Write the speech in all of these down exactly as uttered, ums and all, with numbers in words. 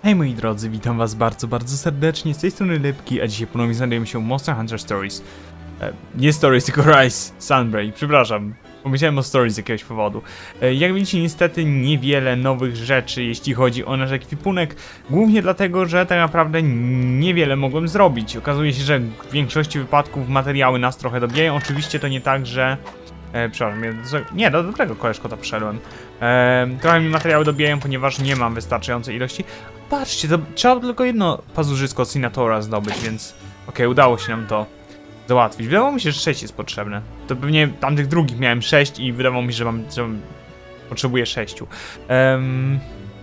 Hej moi drodzy, witam was bardzo, bardzo serdecznie, z tej strony Lepki, a dzisiaj ponownie znajdujemy się Monster Hunter Stories. E, nie Stories, tylko Rise Sunbreak, przepraszam, pomyślałem o Stories z jakiegoś powodu. E, jak widzicie, niestety niewiele nowych rzeczy, jeśli chodzi o nasz ekwipunek, głównie dlatego, że tak naprawdę niewiele mogłem zrobić. Okazuje się, że w większości wypadków materiały nas trochę dobijają, oczywiście to nie tak, że... E, przepraszam, ja do, nie, do dobrego koleżkota przyszedłem. E, trochę mi materiały dobijają, ponieważ nie mam wystarczającej ilości. Patrzcie, to trzeba tylko jedno pazurzysko Sinatora zdobyć, więc... Okej, okay, udało się nam to załatwić. Wydawało mi się, że sześć jest potrzebne. To pewnie tamtych drugich miałem sześć i wydawało mi się, że mam... że potrzebuję sześciu. Um...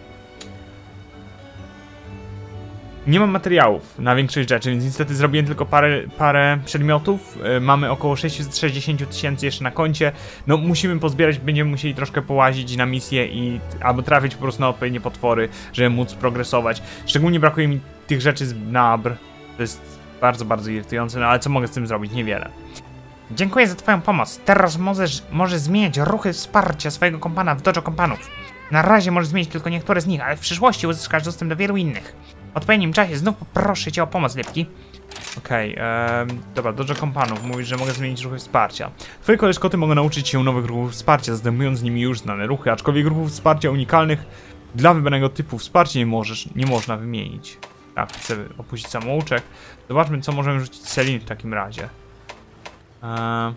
Nie mam materiałów na większość rzeczy, więc niestety zrobiłem tylko parę, parę przedmiotów. Yy, mamy około sześćset sześćdziesiąt tysięcy jeszcze na koncie. No musimy pozbierać, będziemy musieli troszkę połazić na misję i albo trafić po prostu na odpowiednie potwory, żeby móc progresować. Szczególnie brakuje mi tych rzeczy z Nabr. To jest bardzo, bardzo irytujące, no ale co mogę z tym zrobić? Niewiele. Dziękuję za twoją pomoc. Teraz możesz, możesz zmieniać ruchy wsparcia swojego kompana w Dojo Kompanów. Na razie możesz zmienić tylko niektóre z nich, ale w przyszłości uzyskasz dostęp do wielu innych. W odpowiednim czasie znów poproszę cię o pomoc, Lepki. Okej, okay, um, dobra, Dojo Kompanów. Mówisz, że mogę zmienić ruchy wsparcia. Twoje koleżkoty mogą nauczyć się nowych ruchów wsparcia, zdejmując z nimi już znane ruchy, aczkolwiek ruchów wsparcia unikalnych dla wybranego typu wsparcia nie możesz, nie można wymienić. Tak, chcę opuścić samouczek. Zobaczmy, co możemy rzucić z Selin w takim razie. Um, Okej,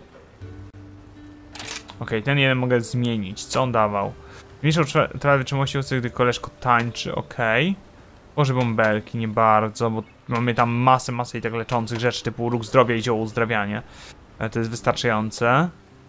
okay, ten jeden mogę zmienić. Co on dawał? Zmniejszał trwałe wytrzymałości, gdy koleżko tańczy, okej. Okay. Może bąbelki, nie bardzo, bo mamy tam masę, masę i tak leczących rzeczy, typu róg zdrowia i zioło uzdrawianie. To jest wystarczające.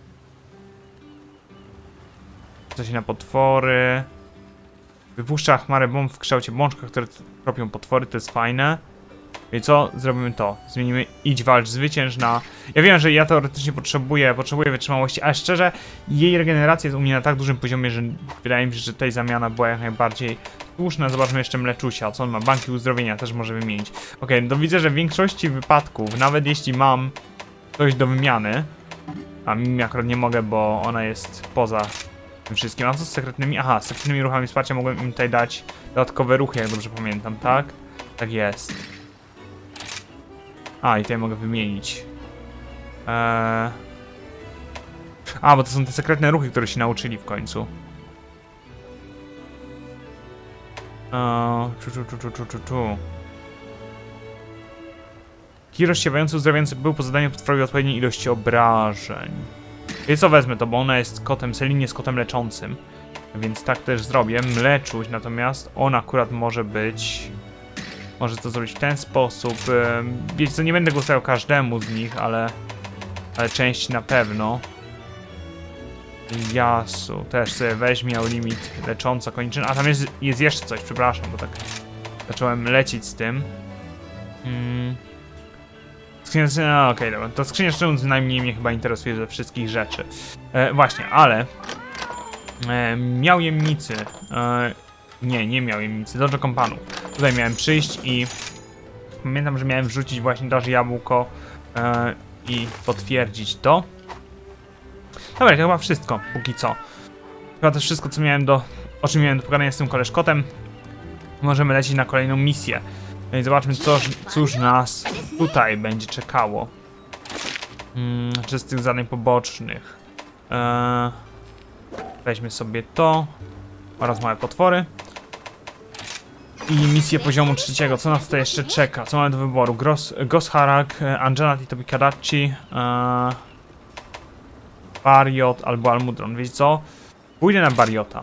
Coś na potwory. Wypuszcza chmarę bomb w kształcie bączka, które tropią potwory, to jest fajne. I co? Zrobimy to. Zmienimy idź, walcz, zwycięż na... Ja wiem, że ja teoretycznie potrzebuję, potrzebuję wytrzymałości, ale szczerze, jej regeneracja jest u mnie na tak dużym poziomie, że wydaje mi się, że tutaj zamiana była jak najbardziej słuszna. Zobaczmy jeszcze Mleczusia, co on ma? Banki uzdrowienia też może wymienić. Okej, okay, to widzę, że w większości wypadków, nawet jeśli mam coś do wymiany, a mi akurat nie mogę, bo ona jest poza tym wszystkim. A co z sekretnymi? Aha, z sekretnymi ruchami wsparcia mogłem im tutaj dać dodatkowe ruchy, jak dobrze pamiętam, tak? Tak jest. A, i tutaj mogę wymienić. Eee... A, bo to są te sekretne ruchy, które się nauczyli w końcu. Eee... Czu, czu, czu, czu, czu, czu. Kij rozsiewający, uzdrawiający był po zadaniu potworowi odpowiedniej ilości obrażeń. Więc co, wezmę to, bo ona jest kotem, Selin jest kotem leczącym. Więc tak też zrobię. Mleczuś natomiast, on akurat może być... Może to zrobić w ten sposób. Wiecie co, nie będę głosował każdemu z nich, ale... Ale część na pewno. Yasu też sobie weźmie, miał limit lecząca konieczny. A tam jest, jest jeszcze coś, przepraszam, bo tak zacząłem lecieć z tym. Hmm. Skrzynia... No, okej, okay, dobra. To skrzynia szczelun najmniej mnie chyba interesuje ze wszystkich rzeczy. E, właśnie, ale... E, miał jemnicy. E, nie, nie miał jemnicy. Dojo Kompanów. Tutaj miałem przyjść i pamiętam, że miałem wrzucić właśnie daż jabłko e, i potwierdzić to. Dobra, to chyba wszystko, póki co. Chyba to wszystko, co miałem do, o czym miałem do pogadania z tym koleżkotem. Możemy lecieć na kolejną misję. No i zobaczmy, co, cóż nas tutaj będzie czekało. Hmm, czy z tych zadań pobocznych. E, weźmy sobie to oraz małe potwory. I misję poziomu trzeciego. Co nas tutaj jeszcze czeka? Co mamy do wyboru? Gros, Gosharak, Anjana Titobi Kadachi, e, Bariot albo Almudron. Wiecie co? Pójdę na Bariota.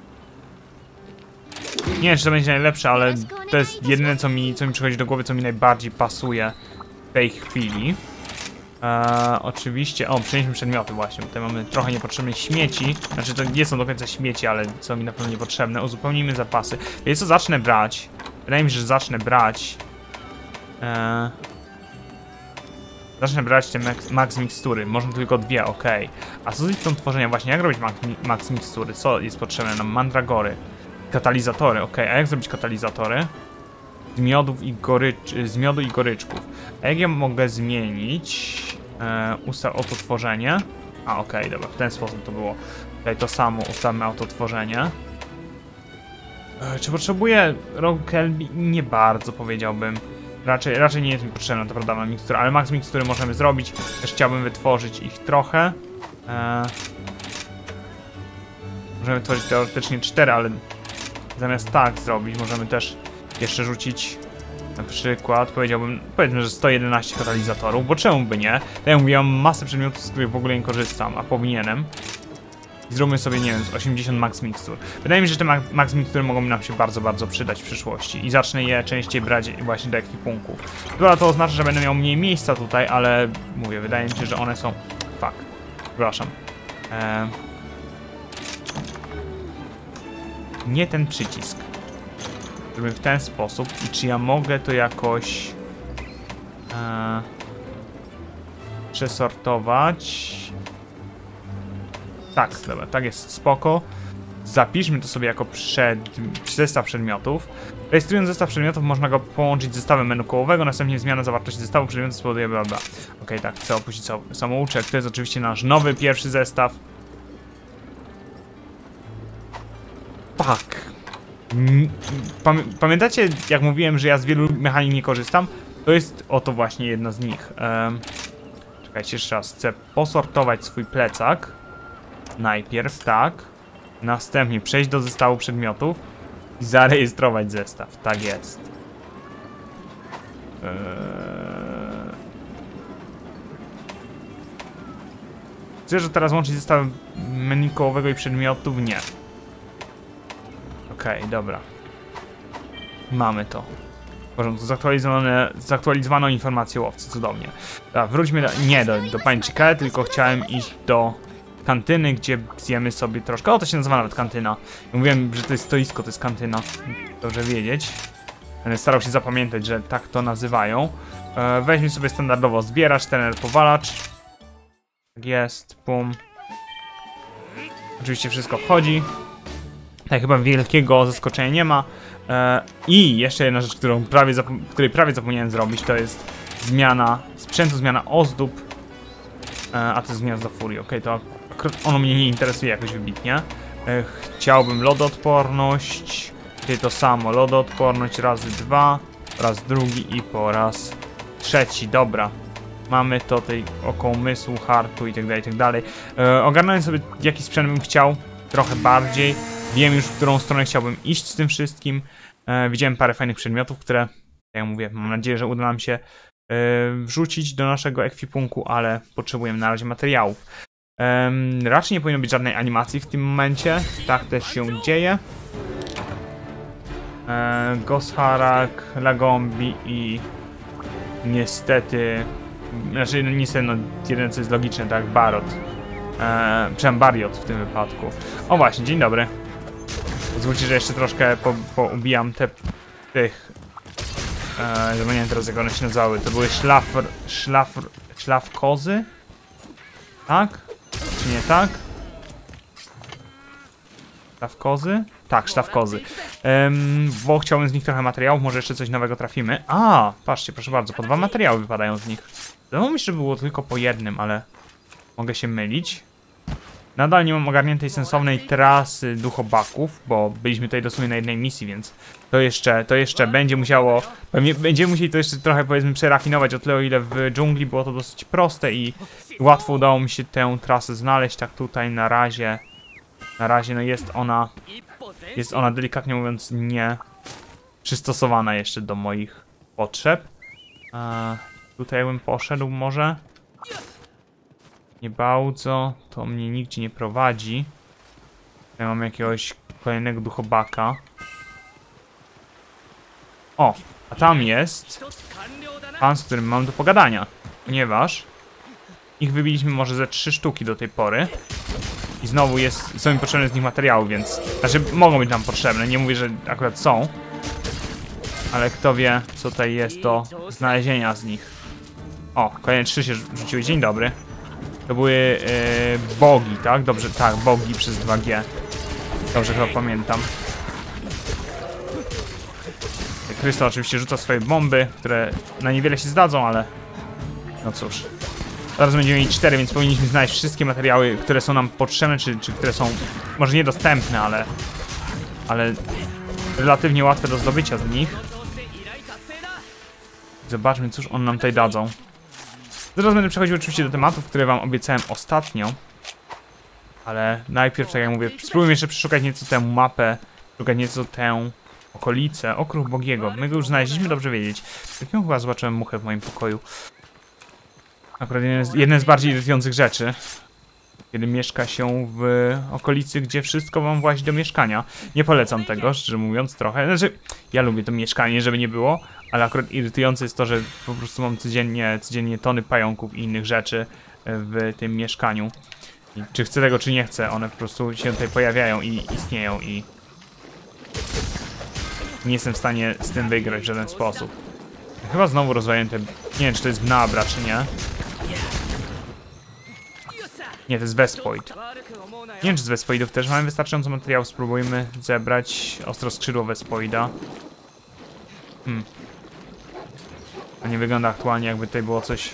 Nie wiem, czy to będzie najlepsze, ale to jest jedyne, co mi, co mi przychodzi do głowy, co mi najbardziej pasuje w tej chwili. E, oczywiście... O, przenieśmy przedmioty właśnie. Tutaj mamy trochę niepotrzebnych śmieci. Znaczy, to nie są do końca śmieci, ale są mi na pewno niepotrzebne. Uzupełnijmy zapasy. Wiecie co, zacznę brać. Wydaje mi się, że zacznę brać... E, zacznę brać te max, max mikstury. Można tylko dwie, ok. A co z listą tworzenia? Właśnie, jak robić max, max mikstury? Co jest potrzebne nam? Mandragory. Katalizatory, ok. A jak zrobić katalizatory? Z miodów i gorycz... z miodu i goryczków. A jak ja mogę zmienić e, ustaw autotworzenie? A okej, okay, dobra, w ten sposób to było. Tutaj to samo, ustawmy autotworzenie. E, czy potrzebuję Rogue Kelby? Nie bardzo, powiedziałbym. Raczej, raczej nie jest mi potrzebna ta prawda mikstura, ale max mikstury możemy zrobić. Też chciałbym wytworzyć ich trochę. E, możemy tworzyć teoretycznie cztery, ale zamiast tak zrobić, możemy też jeszcze rzucić na przykład, powiedziałbym, powiedzmy, że sto jedenaście katalizatorów, bo czemu by nie? Tak jak mówiłem, mam masę przedmiotów, z których w ogóle nie korzystam, a powinienem. I zróbmy sobie, nie wiem, osiemdziesiąt max mikstur. Wydaje mi się, że te max mikstury mogą nam się bardzo, bardzo przydać w przyszłości. I zacznę je częściej brać właśnie do ekwipunku. Dobra, to oznacza, że będę miał mniej miejsca tutaj, ale mówię, wydaje mi się, że one są... Fuck. Przepraszam. Eee... Nie ten przycisk. Zrobię w ten sposób. I czy ja mogę to jakoś... Eee... przesortować... Tak, dobra, tak jest spoko. Zapiszmy to sobie jako przed... zestaw przedmiotów. Rejestrując zestaw przedmiotów można go połączyć z zestawem menu kołowego, następnie zmiana zawartości zestawu przedmiotów spowoduje bla bla. Ok, tak, chcę opuścić samouczek. To jest oczywiście nasz nowy pierwszy zestaw. Tak. Pamię pamiętacie, jak mówiłem, że ja z wielu mechanik nie korzystam? To jest oto właśnie jedna z nich. Um, czekajcie, jeszcze raz. Chcę posortować swój plecak. Najpierw, tak. Następnie przejść do zestawu przedmiotów i zarejestrować zestaw. Tak jest. Eee... Chcę, że teraz łączyć zestaw menu kołowego i przedmiotów? Nie. Okej, okay, dobra. Mamy to. W porządku, zaktualizowane, zaktualizowano informację o łowcy, cudownie. Dobra, wróćmy do, nie do, do Pańczyka, tylko chciałem iść do kantyny, gdzie zjemy sobie troszkę. O, to się nazywa nawet kantyna. Ja mówiłem, że to jest stoisko, to jest kantyna. Dobrze wiedzieć. Będę starał się zapamiętać, że tak to nazywają. E, weźmy sobie standardowo zbieracz, trener, powalacz. Tak jest, pum. Oczywiście wszystko wchodzi. Tak, chyba wielkiego zaskoczenia nie ma. E, I jeszcze jedna rzecz, którą prawie której prawie zapomniałem zrobić, to jest zmiana sprzętu, zmiana ozdób. E, a to jest gniazdo furii. Ok, to ono mnie nie interesuje jakoś wybitnie. E, chciałbym lodoodporność. Tutaj to samo, lodoodporność razy dwa, raz drugi i po raz trzeci. Dobra. Mamy to tej okołomysłu, hartu i tak dalej, i tak dalej. E, ogarnąłem sobie, jaki sprzęt bym chciał trochę bardziej. Wiem już, w którą stronę chciałbym iść z tym wszystkim. E, widziałem parę fajnych przedmiotów, które, jak ja mówię, mam nadzieję, że uda nam się e, wrzucić do naszego ekwipunku, ale potrzebujemy na razie materiałów. E, raczej nie powinno być żadnej animacji w tym momencie. Tak też się dzieje. E, Gosharak, Lagombi i niestety, znaczy no, niestety no, jeden co jest logiczne, tak, Barot. E, Przepraszam, Bariot w tym wypadku. O właśnie, dzień dobry. Pozwólcie, że jeszcze troszkę po, poubijam te tych. E, zapomniałem teraz, jak one się nazywały. To były szlafr, szlafr, szlafkozy? Tak? Czy nie tak? Szlafkozy? Tak, szlafkozy. Um, bo chciałbym z nich trochę materiałów, może jeszcze coś nowego trafimy. A, patrzcie, proszę bardzo, po dwa materiały wypadają z nich. Wydawało mi się, że było tylko po jednym, ale mogę się mylić. Nadal nie mam ogarniętej sensownej trasy duchobaków, bo byliśmy tutaj dosłownie na jednej misji, więc to jeszcze, to jeszcze będzie musiało, pewnie będziemy musieli to jeszcze trochę, powiedzmy, przerafinować o tyle, o ile w dżungli było to dosyć proste i łatwo udało mi się tę trasę znaleźć. Tak tutaj na razie, na razie no jest ona, jest ona delikatnie mówiąc nie przystosowana jeszcze do moich potrzeb. A tutaj bym poszedł może. Nie bardzo, to mnie nigdzie nie prowadzi. Ja mam jakiegoś kolejnego duchobaka. O, a tam jest pan, z którym mam do pogadania. Ponieważ ich wybiliśmy może ze trzy sztuki do tej pory. I znowu jest, są mi potrzebne z nich materiały, więc... Znaczy, mogą być nam potrzebne, nie mówię, że akurat są. Ale kto wie, co tutaj jest do znalezienia z nich. O, kolejne trzy się rzuciły. Dzień dobry. To były yy, bogi, tak? Dobrze, tak, bogi przez dwa G. Dobrze chyba pamiętam. Krystal oczywiście rzuca swoje bomby, które na niewiele się zdadzą, ale... No cóż. Zaraz będziemy mieli cztery, więc powinniśmy znaleźć wszystkie materiały, które są nam potrzebne, czy, czy które są może niedostępne, ale... Ale relatywnie łatwe do zdobycia z nich. Zobaczmy, cóż one nam tutaj dadzą. Zaraz będę przechodził oczywiście do tematów, które wam obiecałem ostatnio. Ale najpierw, tak jak mówię, spróbujmy jeszcze przeszukać nieco tę mapę, szukać nieco tę okolicę, okruch Bogiego. My go już znaleźliśmy, dobrze wiedzieć. Takiego chyba zobaczyłem muchę w moim pokoju. Akurat jeden z, jeden z bardziej irytujących rzeczy. Kiedy mieszka się w okolicy, gdzie wszystko wam włazi do mieszkania. Nie polecam tego, szczerze mówiąc, trochę. Znaczy, ja lubię to mieszkanie, żeby nie było, ale akurat irytujące jest to, że po prostu mam codziennie, codziennie tony pająków i innych rzeczy w tym mieszkaniu. I czy chcę tego, czy nie chcę, one po prostu się tutaj pojawiają i istnieją i nie jestem w stanie z tym wygrać w żaden sposób. Chyba znowu rozwaliłem te... Nie wiem, czy to jest Bnabra, czy nie. Nie, to jest Vespoid. Nie wiem, czy z Vespoidów też mamy wystarczająco materiału. Spróbujmy zebrać ostro skrzydło Vespoida. Hmm. To nie wygląda aktualnie, jakby tutaj było coś...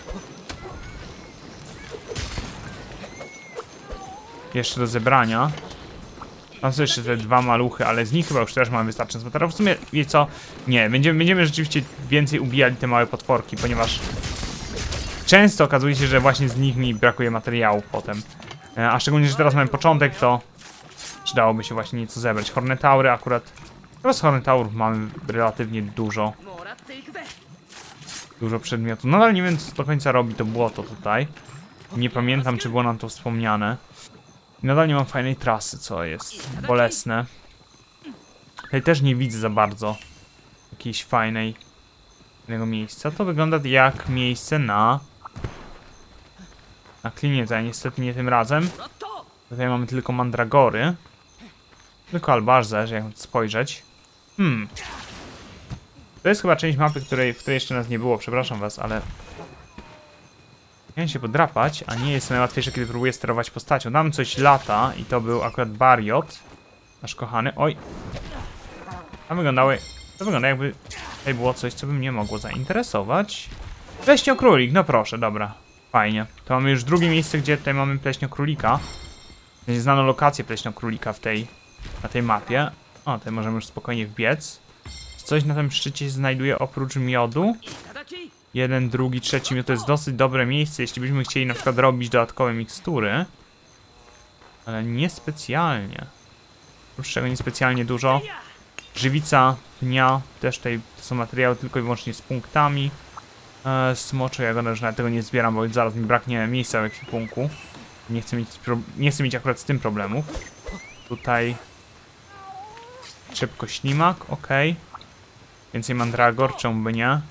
jeszcze do zebrania. Tam są jeszcze te dwa maluchy, ale z nich chyba już też mamy wystarczająco materiału. W sumie, wiecie co? Nie, będziemy, będziemy rzeczywiście więcej ubijali te małe potworki, ponieważ często okazuje się, że właśnie z nich mi brakuje materiału potem. A szczególnie, że teraz mamy początek, to przydałoby się właśnie nieco zebrać. Hornetaury akurat... Chyba z Hornetaurów mamy relatywnie dużo. Dużo przedmiotów. Nadal nie wiem, co do końca robi to błoto tutaj. Nie pamiętam, czy było nam to wspomniane. Nadal nie mam fajnej trasy, co jest bolesne. Tutaj też nie widzę za bardzo jakiejś fajnej innego miejsca. To wygląda jak miejsce na na kliniec, a niestety nie tym razem. Tutaj mamy tylko mandragory. Tylko albarzę, że jak spojrzeć. Hmm. To jest chyba część mapy, której, w której jeszcze nas nie było, przepraszam was, ale chciałem się podrapać, a nie jest najłatwiejsze, kiedy próbuję sterować postacią. Tam coś lata i to był akurat Bariot, nasz kochany. Oj. A wyglądały... To wygląda, jakby tutaj było coś, co by mnie mogło zainteresować. Pleśniokrólik, no proszę, dobra. Fajnie. To mamy już drugie miejsce, gdzie tutaj mamy pleśniokrólika. Znano lokację pleśniokrólika w tej, na tej mapie. O, tutaj możemy już spokojnie wbiec. Coś na tym szczycie się znajduje oprócz miodu. Jeden, drugi, trzeci miód to jest dosyć dobre miejsce, jeśli byśmy chcieli na przykład robić dodatkowe mikstury. Ale niespecjalnie. Oprócz czego niespecjalnie dużo. Żywica dnia, też tutaj to są materiały tylko i wyłącznie z punktami. Eee, smocze jagoda, już nawet tego nie zbieram, bo zaraz mi braknie miejsca w ekwipunku. Nie chcę mieć, nie chcę mieć akurat z tym problemów. Tutaj szybko ślimak, ok. Więcej mandragor, czemu by nie?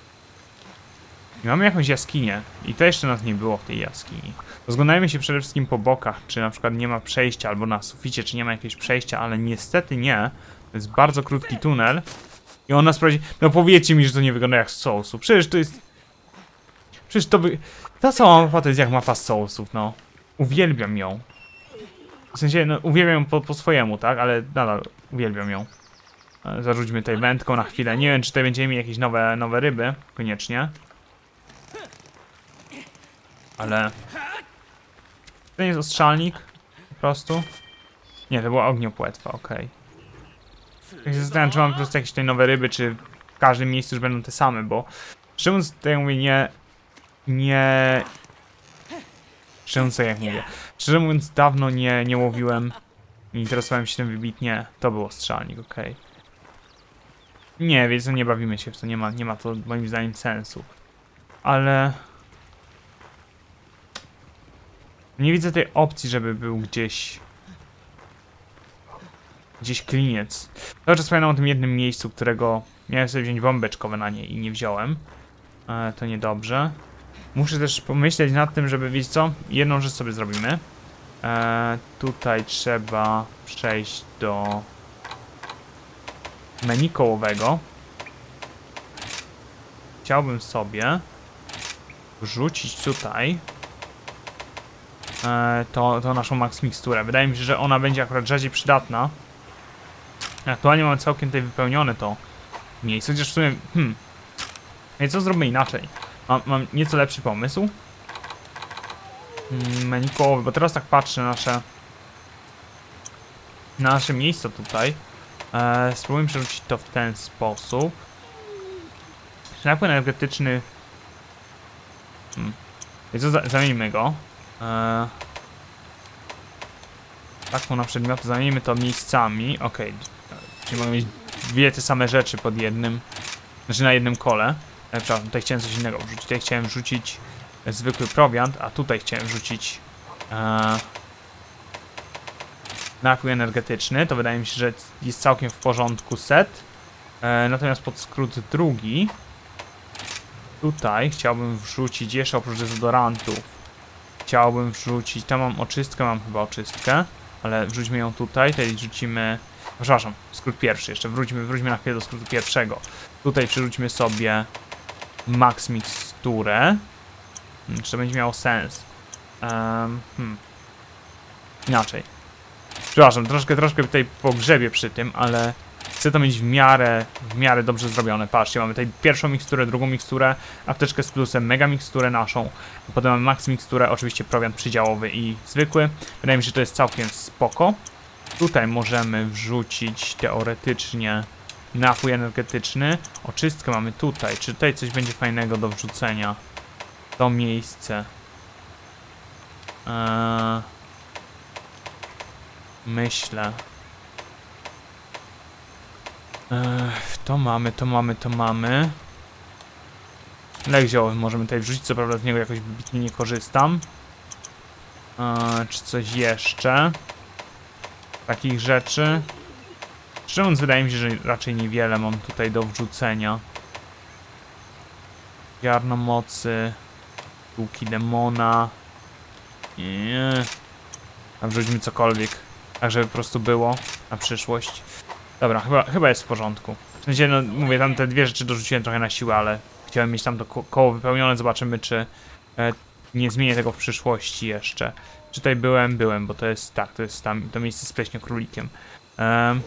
I mamy jakąś jaskinię. I to jeszcze nas nie było w tej jaskini. Rozglądajmy się przede wszystkim po bokach, czy na przykład nie ma przejścia, albo na suficie, czy nie ma jakiegoś przejścia, ale niestety nie. To jest bardzo krótki tunel. I on nas prowadzi... No powiedzcie mi, że to nie wygląda jak z Soulsu. Przecież to jest... Przecież to by... Ta cała mapa to jest jak mapa z Soulsów, no. Uwielbiam ją. W sensie, no uwielbiam ją po, po swojemu, tak? Ale nadal uwielbiam ją. Zarzućmy tutaj wędką na chwilę. Nie wiem, czy tutaj będziemy mieli jakieś nowe, nowe ryby. Koniecznie. Ale... To nie jest ostrzalnik. Po prostu. Nie, to była ogniopłetwa, okej. Okay. Ja się zastanawiam, czy mam po prostu jakieś tutaj nowe ryby, czy w każdym miejscu już będą te same, bo... Szczerze mówiąc, tutaj mówię, nie... Nie... Szczerze mówiąc, jak mówię. Szczerze mówiąc, dawno nie, nie łowiłem. Nie interesowałem się tym wybitnie. To był ostrzalnik, okej. Okay. Nie, więc nie bawimy się w to, nie ma, nie ma to moim zdaniem sensu. Ale... Nie widzę tej opcji, żeby był gdzieś... Gdzieś kliniec. Cały czas wspominam o tym jednym miejscu, którego miałem sobie wziąć bomby beczkowe na nie i nie wziąłem. E, to niedobrze. Muszę też pomyśleć nad tym, żeby, wiecie co? Jedną rzecz sobie zrobimy. E, tutaj trzeba przejść do menu kołowego. Chciałbym sobie wrzucić tutaj e, to, to naszą max miksturę. Wydaje mi się, że ona będzie akurat rzadziej przydatna. Aktualnie mamy całkiem tutaj wypełnione to miejsce, chociaż w sumie... Hmm. I co zrobimy inaczej? Mam, mam nieco lepszy pomysł. Hmm, menu kołowe, bo teraz tak patrzę na nasze... Na nasze miejsca tutaj. E, spróbujmy przerzucić to w ten sposób. Napój energetyczny... Hmm. I co, za zamieńmy go. E, tak, na przedmioty, zamieńmy to miejscami. Okej. Okay. Czyli mogę mieć dwie te same rzeczy pod jednym... Znaczy na jednym kole. E, przepraszam, tutaj chciałem coś innego wrzucić. Tutaj chciałem wrzucić zwykły prowiant, a tutaj chciałem wrzucić... E, napój energetyczny, to wydaje mi się, że jest całkiem w porządku set. E, natomiast pod skrót drugi tutaj chciałbym wrzucić jeszcze oprócz dezodorantów. Chciałbym wrzucić, tam mam oczystkę, mam chyba oczystkę, ale wrzućmy ją tutaj, tutaj wrzucimy, przepraszam, skrót pierwszy, jeszcze wróćmy, wróćmy na chwilę do skrótu pierwszego. Tutaj przerzućmy sobie max miksturę. Hmm, czy to będzie miało sens? Um, hmm. Inaczej. Przepraszam, troszkę, troszkę tutaj pogrzebię przy tym, ale chcę to mieć w miarę, w miarę dobrze zrobione. Patrzcie, mamy tutaj pierwszą miksturę, drugą miksturę, apteczkę z plusem, mega miksturę naszą, potem mamy max miksturę, oczywiście prowiant przydziałowy i zwykły. Wydaje mi się, że to jest całkiem spoko. Tutaj możemy wrzucić teoretycznie napój energetyczny. Oczystkę mamy tutaj. Czy tutaj coś będzie fajnego do wrzucenia? To miejsce. Eee... Myślę. Ech, to mamy, to mamy, to mamy. Lek ziołowy możemy tutaj wrzucić, co prawda z niego jakoś wybitnie nie korzystam. Eee, czy coś jeszcze? Takich rzeczy. Szczerze mówiąc, wydaje mi się, że raczej niewiele mam tutaj do wrzucenia. Ziarno mocy. Tułki demona. Nie. A wrzućmy cokolwiek, tak żeby po prostu było na przyszłość. Dobra, chyba, chyba jest w porządku. W sensie, no mówię, tam te dwie rzeczy dorzuciłem trochę na siłę, ale chciałem mieć tam to ko koło wypełnione. Zobaczymy, czy e, nie zmienię tego w przyszłości jeszcze. Czy tutaj byłem? Byłem, bo to jest, tak, to jest tam to miejsce z pleśniokrólikiem. Um.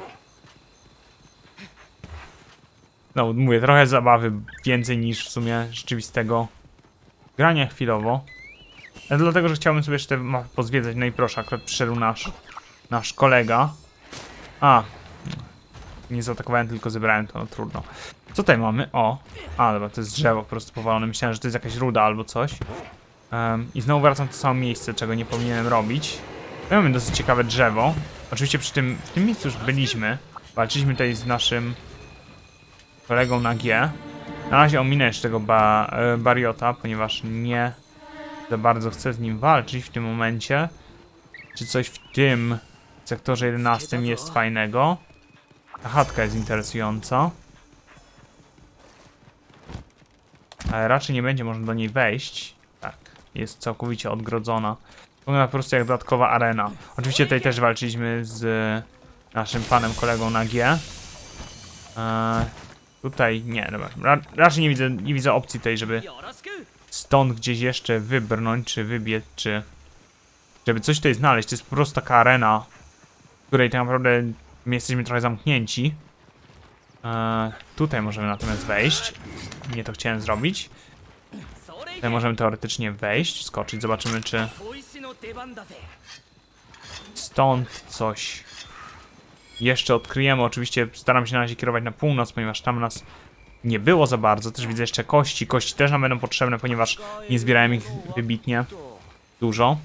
No, mówię, trochę zabawy, więcej niż w sumie rzeczywistego grania chwilowo. Ale dlatego, że chciałbym sobie jeszcze pozwiedzać. No i proszę, akurat przyszedł nasz, nasz kolega. A, nie zaatakowałem, tylko zebrałem to, no trudno. Co tutaj mamy? O, a dobra, to jest drzewo po prostu powalone. Myślałem, że to jest jakaś ruda albo coś. Um, I znowu wracam w to samo miejsce, czego nie powinienem robić. Mamy dosyć ciekawe drzewo. Oczywiście przy tym, w tym miejscu już byliśmy. Walczyliśmy tutaj z naszym kolegą na G. Na razie ominę jeszcze tego ba e, Bariota, ponieważ nie za bardzo chcę z nim walczyć w tym momencie. Czy coś w tym sektorze jedenastym jest fajnego? Ta chatka jest interesująca. Ale raczej nie będzie można do niej wejść. Tak, jest całkowicie odgrodzona. Wygląda po prostu jak dodatkowa arena. Oczywiście tutaj też walczyliśmy z naszym panem kolegą na G. Eee, tutaj nie, dobra. Ra raczej nie widzę, nie widzę opcji tej, żeby stąd gdzieś jeszcze wybrnąć, czy wybiec, czy żeby coś tutaj znaleźć. To jest po prostu taka arena, w której tak naprawdę my jesteśmy trochę zamknięci. Eee, tutaj możemy natomiast wejść. Nie to chciałem zrobić. Tutaj możemy teoretycznie wejść, skoczyć. Zobaczymy, czy stąd coś jeszcze odkryjemy. Oczywiście staram się na razie kierować na północ, ponieważ tam nas nie było za bardzo. Też widzę jeszcze kości. Kości też nam będą potrzebne, ponieważ nie zbierałem ich wybitnie dużo.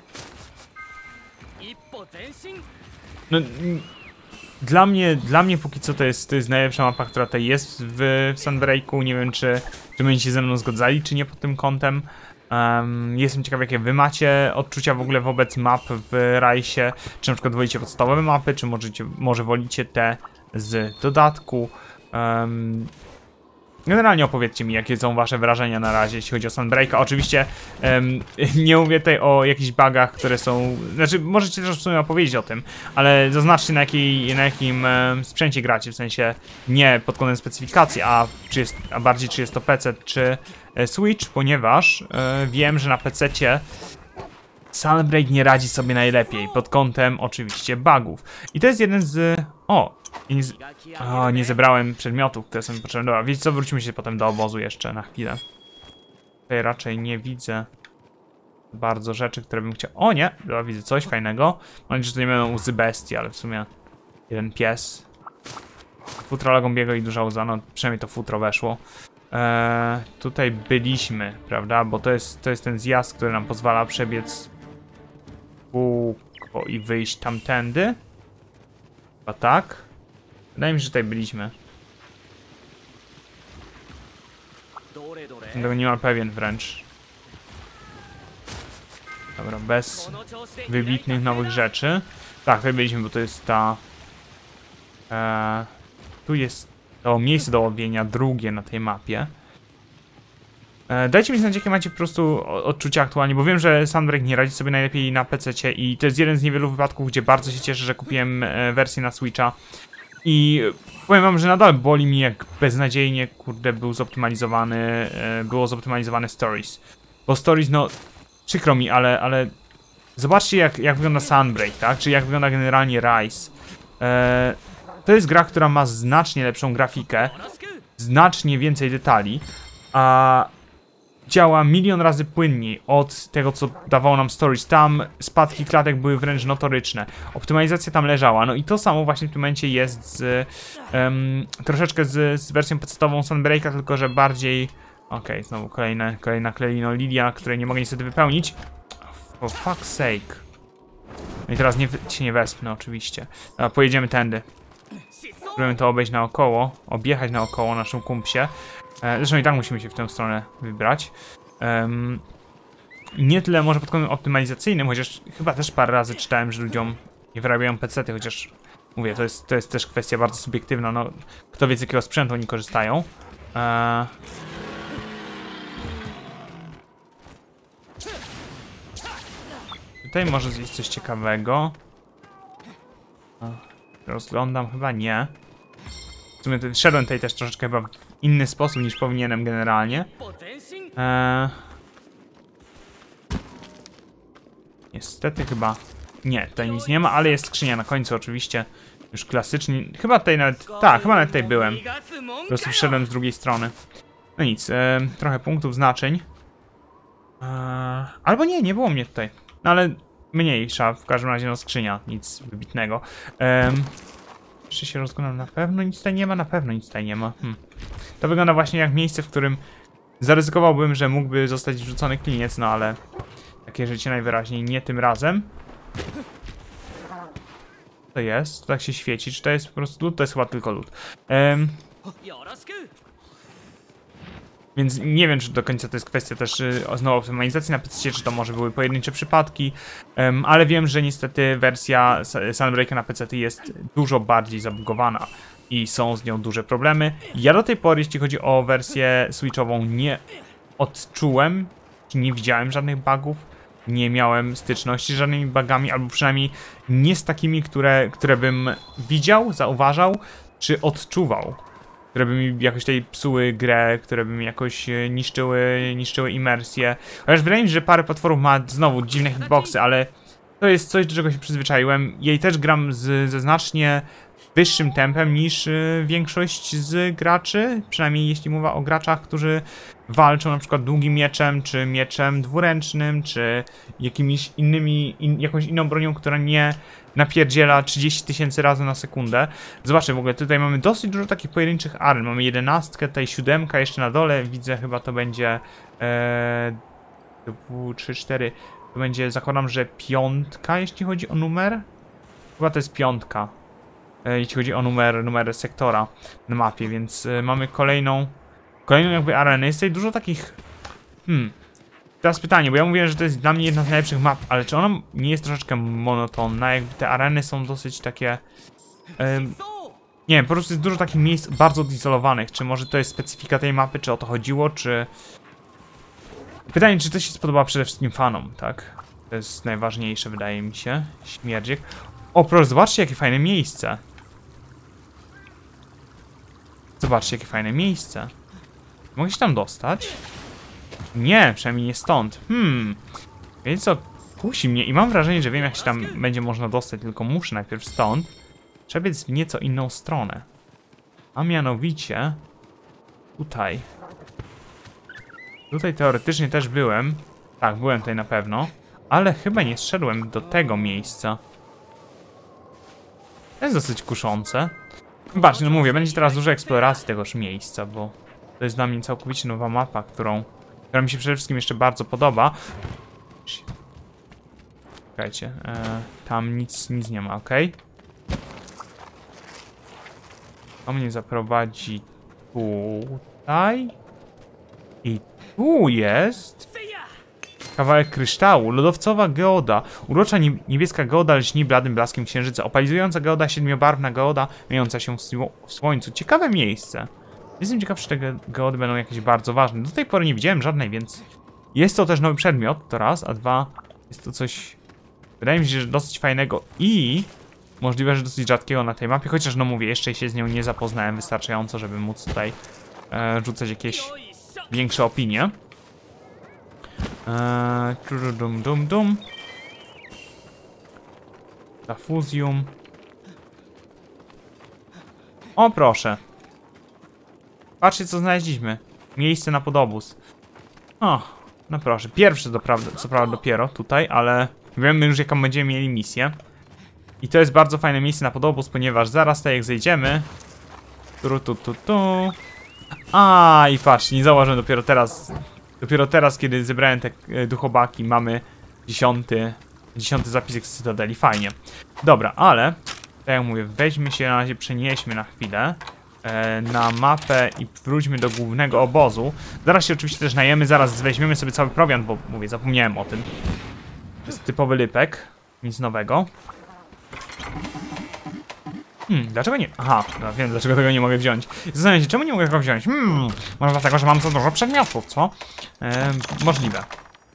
No, dla mnie, dla mnie póki co to jest, to jest najlepsza mapa, która tutaj jest w, w Sunbreaku. Nie wiem, czy, czy będziecie się ze mną zgodzali, czy nie pod tym kątem. Um, jestem ciekaw, jakie wy macie odczucia w ogóle wobec map w Rajsie. Czy na przykład wolicie podstawowe mapy, czy możecie, może wolicie te z dodatku. Um, Generalnie opowiedzcie mi, jakie są wasze wrażenia na razie, jeśli chodzi o Sunbreaka. Oczywiście um, nie mówię tutaj o jakichś bugach, które są... Znaczy, możecie też w sumie opowiedzieć o tym, ale zaznaczcie, na, jakiej, na jakim um, sprzęcie gracie, w sensie nie pod kątem specyfikacji, a, czy jest, a bardziej czy jest to P C, czy e, Switch, ponieważ e, wiem, że na pececie Sunbreak nie radzi sobie najlepiej, pod kątem oczywiście bugów. I to jest jeden z... O! Nie, z... o, nie zebrałem przedmiotów, które są mi potrzebne. Dobra, wiecie co, wrócimy się potem do obozu jeszcze na chwilę. Tutaj raczej nie widzę bardzo rzeczy, które bym chciał... O nie! Dobra, widzę coś fajnego. Mam nadzieję, że to nie będą łzy bestii, ale w sumie jeden pies. Futro Lagombiego i duża łza, no przynajmniej to futro weszło. Eee, tutaj byliśmy, prawda? Bo to jest, to jest ten zjazd, który nam pozwala przebiec kółko i wyjść tamtędy. Chyba tak. Wydaje mi się, że tutaj byliśmy. Tego nie ma pewien wręcz. Dobra, bez wybitnych nowych rzeczy. Tak, tutaj byliśmy, bo to jest ta... E, tu jest to miejsce do łowienia, drugie na tej mapie. E, dajcie mi znać, jakie macie po prostu odczucia aktualnie, bo wiem, że Sunbreak nie radzi sobie najlepiej na pececie i to jest jeden z niewielu wypadków, gdzie bardzo się cieszę, że kupiłem e, wersję na Switcha. I powiem wam, że nadal boli mi, jak beznadziejnie, kurde, był zoptymalizowany, e, było zoptymalizowane Stories. Bo Stories, no, przykro mi, ale, ale zobaczcie, jak, jak wygląda Sunbreak, tak? Czy jak wygląda generalnie Rise. E, to jest gra, która ma znacznie lepszą grafikę, znacznie więcej detali, a działa milion razy płynniej od tego, co dawało nam Stories. Tam spadki klatek były wręcz notoryczne. Optymalizacja tam leżała. No i to samo właśnie w tym momencie jest z, um, troszeczkę z, z wersją pecetową Sunbreaka, tylko że bardziej... Okej, okay, znowu kolejne, kolejna Klelino Lilia, której nie mogę niestety wypełnić. For fuck's sake. No i teraz nie, się nie wespnę oczywiście. Dobra, pojedziemy tędy. Spróbujemy to obejść naokoło, objechać naokoło naszym kumpsie. Zresztą i tak musimy się w tę stronę wybrać. Um, nie tyle może pod kątem optymalizacyjnym, chociaż chyba też parę razy czytałem, że ludziom nie wyrabiają pecety, chociaż mówię, to jest, to jest też kwestia bardzo subiektywna, no kto wie z jakiego sprzętu oni korzystają. Eee... Tutaj może jest coś ciekawego. Rozglądam, chyba nie. W sumie szedłem tutaj też troszeczkę chyba w inny sposób niż powinienem generalnie. Eee... Niestety chyba... Nie, tutaj nic nie ma, ale jest skrzynia na końcu oczywiście. Już klasycznie. Chyba tutaj nawet... Tak, chyba nawet tutaj byłem. Po prostu wszedłem z drugiej strony. No nic, e, trochę punktów, znaczeń. E, albo nie, nie było mnie tutaj. No ale mniejsza, w każdym razie no skrzynia, nic wybitnego. E, jeszcze się rozglądam, na pewno nic tutaj nie ma, na pewno nic tutaj nie ma. Hm. To wygląda właśnie jak miejsce, w którym zaryzykowałbym, że mógłby zostać wrzucony kliniec, no ale takie życie najwyraźniej nie tym razem. Co to jest? To tak się świeci. Czy to jest po prostu lód? To jest chyba tylko lód. Um, więc nie wiem, czy do końca to jest kwestia też y, znowu optymalizacji na P C, czy to może były pojedyncze przypadki, um, ale wiem, że niestety wersja Sunbreaka na P C jest dużo bardziej zabugowana i są z nią duże problemy. Ja do tej pory, jeśli chodzi o wersję switchową, nie odczułem, nie widziałem żadnych bugów. Nie miałem styczności z żadnymi bugami, albo przynajmniej nie z takimi, które, które bym widział, zauważał, czy odczuwał. Które by mi jakoś tutaj psuły grę, które by mi jakoś niszczyły, niszczyły imersję. Chociaż wydaje mi się, że parę potworów ma znowu dziwne hitboxy, ale to jest coś, do czego się przyzwyczaiłem. Jej też gram z, ze znacznie wyższym tempem niż y, większość z graczy, przynajmniej jeśli mowa o graczach, którzy walczą na przykład długim mieczem, czy mieczem dwuręcznym, czy jakimiś innymi, in, jakąś inną bronią, która nie napierdziela trzydzieści tysięcy razy na sekundę. Zobaczcie, w ogóle tutaj mamy dosyć dużo takich pojedynczych aren. Mamy jedenastkę, tutaj siódemka jeszcze na dole, widzę chyba to będzie e, trzy, cztery, to będzie, zakładam, że piątka, jeśli chodzi o numer. Chyba to jest piątka. Jeśli chodzi o numer, numer sektora na mapie, więc y, mamy kolejną kolejną jakby arenę. Jest tutaj dużo takich... Hmm. Teraz pytanie, bo ja mówiłem, że to jest dla mnie jedna z najlepszych map, ale czy ona nie jest troszeczkę monotonna? Jakby te areny są dosyć takie... Ym, nie wiem, po prostu jest dużo takich miejsc bardzo odizolowanych. Czy może to jest specyfika tej mapy, czy o to chodziło, czy... Pytanie, czy to się spodoba przede wszystkim fanom, tak? To jest najważniejsze, wydaje mi się. Śmierdziek. O, proszę, zobaczcie, jakie fajne miejsce. Zobaczcie, jakie fajne miejsce. Mogę się tam dostać? Nie, przynajmniej nie stąd. Hmm. Więc co, kusi mnie i mam wrażenie, że wiem, jak się tam będzie można dostać, tylko muszę najpierw stąd przebiec w nieco inną stronę. A mianowicie tutaj. Tutaj teoretycznie też byłem. Tak, byłem tutaj na pewno. Ale chyba nie zszedłem do tego miejsca. To jest dosyć kuszące. Zobaczcie, no mówię, będzie teraz dużo eksploracji tegoż miejsca, bo to jest dla mnie całkowicie nowa mapa, którą, która mi się przede wszystkim jeszcze bardzo podoba. Czekajcie, e, tam nic, nic nie ma, ok? To mnie zaprowadzi tutaj. I tu jest kawałek kryształu, lodowcowa geoda. Urocza niebieska geoda lśni bladym blaskiem księżyca. Opalizująca geoda, siedmiobarwna geoda, myjąca się w, sło w słońcu. Ciekawe miejsce. Jestem ciekaw, czy te ge geody będą jakieś bardzo ważne. Do tej pory nie widziałem żadnej, więc jest to też nowy przedmiot, to raz, a dwa, jest to coś, wydaje mi się, że dosyć fajnego i możliwe, że dosyć rzadkiego na tej mapie, chociaż no mówię, jeszcze się z nią nie zapoznałem wystarczająco, żeby móc tutaj e, rzucać jakieś większe opinie. Eee, dum dum dum. Diffusium. O proszę. Patrzcie, co znaleźliśmy. Miejsce na podobóz. O, no proszę. Pierwszy do prawda, co prawda dopiero tutaj, ale wiemy już, jaką będziemy mieli misję. I to jest bardzo fajne miejsce na podobóz, ponieważ zaraz tutaj jak zejdziemy. Tu, tu, tu, tu. A i patrz, nie zauważyłem dopiero teraz. Dopiero teraz, kiedy zebrałem te duchobaki, mamy dziesiąty, dziesiąty zapisek z Cytadeli. Fajnie. Dobra, ale tak jak mówię, weźmy się na razie, przenieśmy na chwilę e, na mapę i wróćmy do głównego obozu. Zaraz się oczywiście też najemy, zaraz weźmiemy sobie cały prowiant, bo mówię, zapomniałem o tym. To jest typowy lypek, nic nowego. Hmm, dlaczego nie... Aha, no wiem, dlaczego tego nie mogę wziąć. Zastanawiam się, czemu nie mogę go wziąć? Hmm, może dlatego, że mam za dużo przedmiotów, co? Eee, możliwe.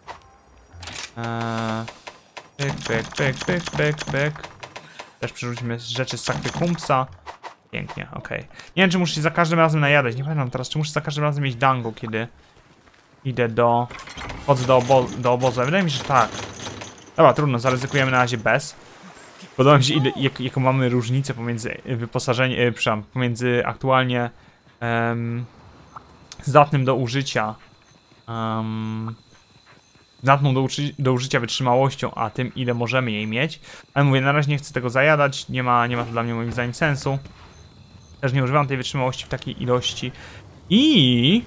Eee, pyk, pyk, pyk, pyk, pyk, pyk. Też przerzućmy rzeczy z Sakry Kumpsa. Pięknie, okej. Okay. Nie wiem, czy muszę się za każdym razem najadać. Nie pamiętam teraz, czy muszę za każdym razem mieć dango, kiedy idę do... Chodzę do, obo do obozu. Wydaje mi się, że tak. Dobra, trudno, zaryzykujemy na razie bez. Podoba mi się, ile, jak, jaką mamy różnicę pomiędzy wyposażeniem, e, przepraszam, pomiędzy aktualnie um, zdatnym do użycia, um, zdatną do, do użycia wytrzymałością, a tym, ile możemy jej mieć. Ale mówię, na razie nie chcę tego zajadać, nie ma, nie ma to dla mnie moim zdaniem sensu. Też nie używam tej wytrzymałości w takiej ilości. I...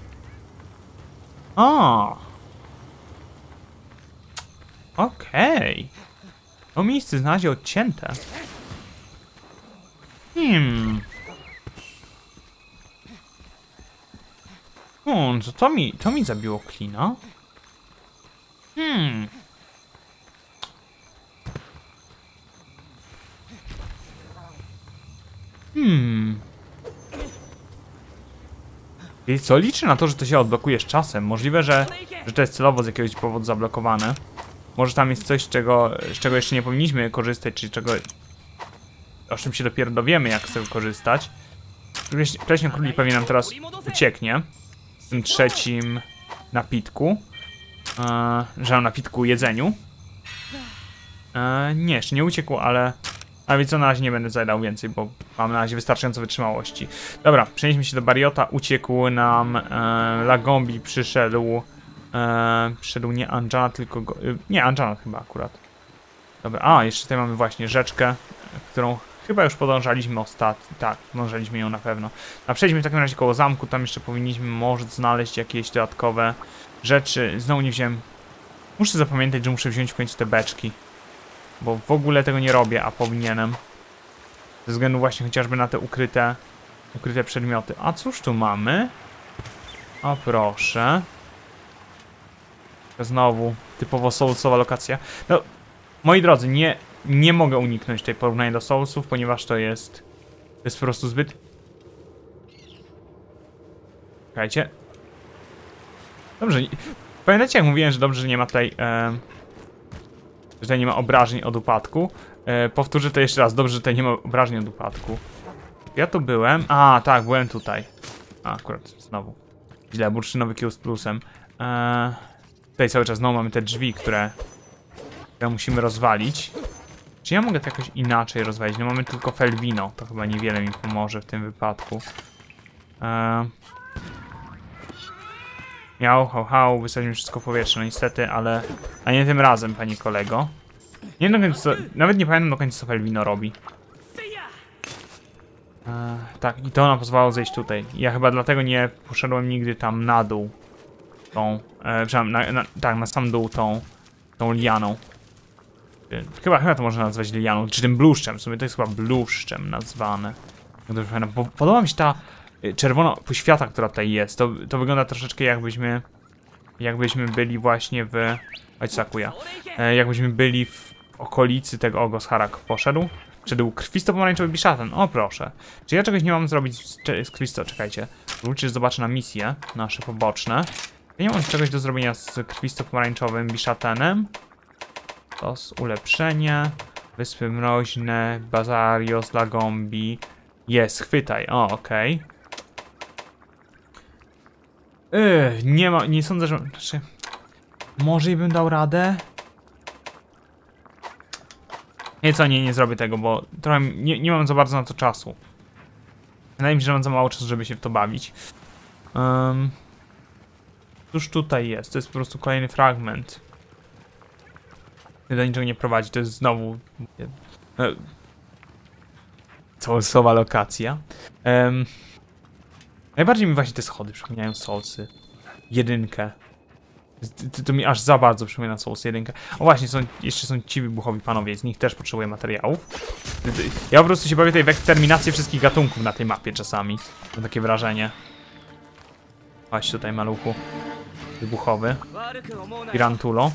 O! Okej. Okay. To miejsce znaleźli odcięte. Hmm. O, to, to mi, to mi zabiło klina. Hmm. Hmm. I co, liczę na to, że to się odblokuje z czasem. Możliwe, że, że to jest celowo z jakiegoś powodu zablokowane. Może tam jest coś, z czego, z czego jeszcze nie powinniśmy korzystać, czy czego, o czym się dopiero dowiemy, jak z tego korzystać. Wcześniej królik pewnie nam teraz ucieknie w tym trzecim napitku. Eee, że napitku jedzeniu. Eee, nie, jeszcze nie uciekł, ale... A więc co, na razie nie będę zajadał więcej, bo mam na razie wystarczająco wytrzymałości. Dobra, przenieśmy się do Bariota, uciekł nam e, Lagombi, przyszedł... Eee, przyszedł nie Anjana, tylko go, y, nie, Anjana chyba akurat. Dobra, a jeszcze tutaj mamy właśnie rzeczkę, którą chyba już podążaliśmy ostatnio. Tak, podążaliśmy ją na pewno. A przejdźmy w takim razie koło zamku, tam jeszcze powinniśmy może znaleźć jakieś dodatkowe rzeczy. Znowu nie wziąłem. Muszę zapamiętać, że muszę wziąć w końcu te beczki. Bo w ogóle tego nie robię, a powinienem. Ze względu właśnie chociażby na te ukryte, ukryte przedmioty. A cóż tu mamy? O proszę. Znowu typowo soulsowa lokacja. No, moi drodzy, nie, nie mogę uniknąć tej porównania do soulsów, ponieważ to jest, to jest po prostu zbyt... Czekajcie. Dobrze, pamiętacie jak mówiłem, że dobrze, że nie ma tutaj, e, że tutaj nie ma obrażeń od upadku. E, powtórzę to jeszcze raz, dobrze, że tutaj nie ma obrażeń od upadku. Ja tu byłem, a tak, byłem tutaj. A, akurat, znowu. Źle, bursztynowy kieł z plusem. E, Tutaj cały czas znowu mamy te drzwi, które, które musimy rozwalić. Czy ja mogę to jakoś inaczej rozwalić? No mamy tylko Felvino. To chyba niewiele mi pomoże w tym wypadku. Eee... Miał, hał, hał, wysadzimy wszystko w powietrze, no niestety, ale... A nie tym razem, panie kolego. Nie wiem do końca, nawet nie pamiętam do końca, co Felvino robi. E, tak, i to nam pozwalało zejść tutaj. Ja chyba dlatego nie poszedłem nigdy tam na dół. Tą, e, przynajmniej na, na, tak, na sam dół tą, tą lianą. Chyba, chyba to można nazwać lianą, czy tym bluszczem, w sumie to jest chyba bluszczem nazwane. Podoba mi się ta czerwona poświata, która tutaj jest. To, to wygląda troszeczkę jakbyśmy jakbyśmy byli właśnie w... Oj, sakuja. E, jakbyśmy byli w okolicy tego Ogos Harak poszedł. Wszedł krwisto-pomarańczowy biszaten. O proszę. Czy ja czegoś nie mam zrobić z, z krwisto... Czekajcie. Wróćcie, zobaczę na misje nasze poboczne. Ja nie mam czegoś do zrobienia z krwisto-pomarańczowym biszatenem. To jest ulepszenie. Wyspy Mroźne, Bazarios, Lagombi. Jest, chwytaj. O, okej. Okay. Yy, nie ma, nie sądzę, że... Znaczy, może i bym dał radę? Nie, co, nie, nie zrobię tego, bo trochę nie, nie mam za bardzo na to czasu. Wydaje mi się, że mam za mało czasu, żeby się w to bawić. Um, cóż tutaj jest? To jest po prostu kolejny fragment. Do niczego nie prowadzi, to jest znowu... No, Soulsowa lokacja. Um, najbardziej mi właśnie te schody przypominają Soulsy. Jedynkę. To, to mi aż za bardzo przypomina Souls jedynkę. O właśnie, są, jeszcze są ci wybuchowi panowie, z nich też potrzebuję materiałów. Ja po prostu się bawię tutaj w eksterminację wszystkich gatunków na tej mapie czasami. Mam takie wrażenie. Chodź tutaj, maluchu. Wybuchowy. Pirantulo.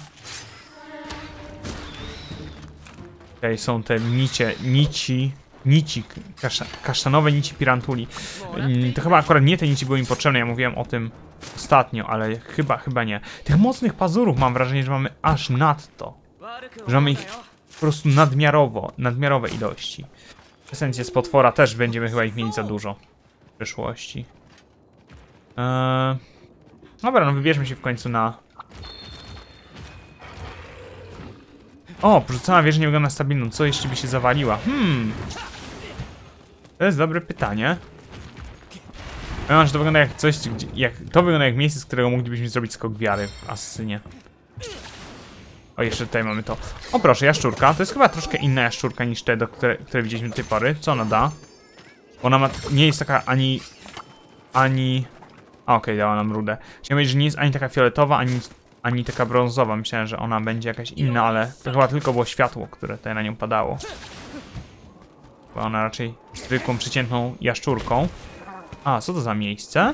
Tutaj są te nicie, nici, nici, kasza, kasztanowe nici pirantuli. To chyba akurat nie te nici były mi potrzebne, ja mówiłem o tym ostatnio, ale chyba, chyba nie. Tych mocnych pazurów mam wrażenie, że mamy aż nadto. Że mamy ich po prostu nadmiarowo, nadmiarowe ilości. Esencje z potwora też będziemy chyba ich mieli za dużo w przyszłości. Eee... Dobra, no wybierzmy się w końcu na... O, porzucona wieża nie wygląda stabilną. Co jeśli by się zawaliła? Hmm. To jest dobre pytanie. Ja mam, że to wygląda jak coś, gdzie, jak, to wygląda jak miejsce, z którego moglibyśmy zrobić skok wiary w Asynie. O, jeszcze tutaj mamy to. O proszę, jaszczurka. To jest chyba troszkę inna jaszczurka niż te, do które, które widzieliśmy do tej pory. Co ona da? Ona ma, nie jest taka ani... Ani... A, okej, okay, dała nam rudę. Chciałem powiedzieć, że nie jest ani taka fioletowa, ani, ani taka brązowa. Myślałem, że ona będzie jakaś inna, ale to chyba tylko było światło, które tutaj na nią padało. Była ona raczej zwykłą, przeciętną jaszczurką. A, co to za miejsce?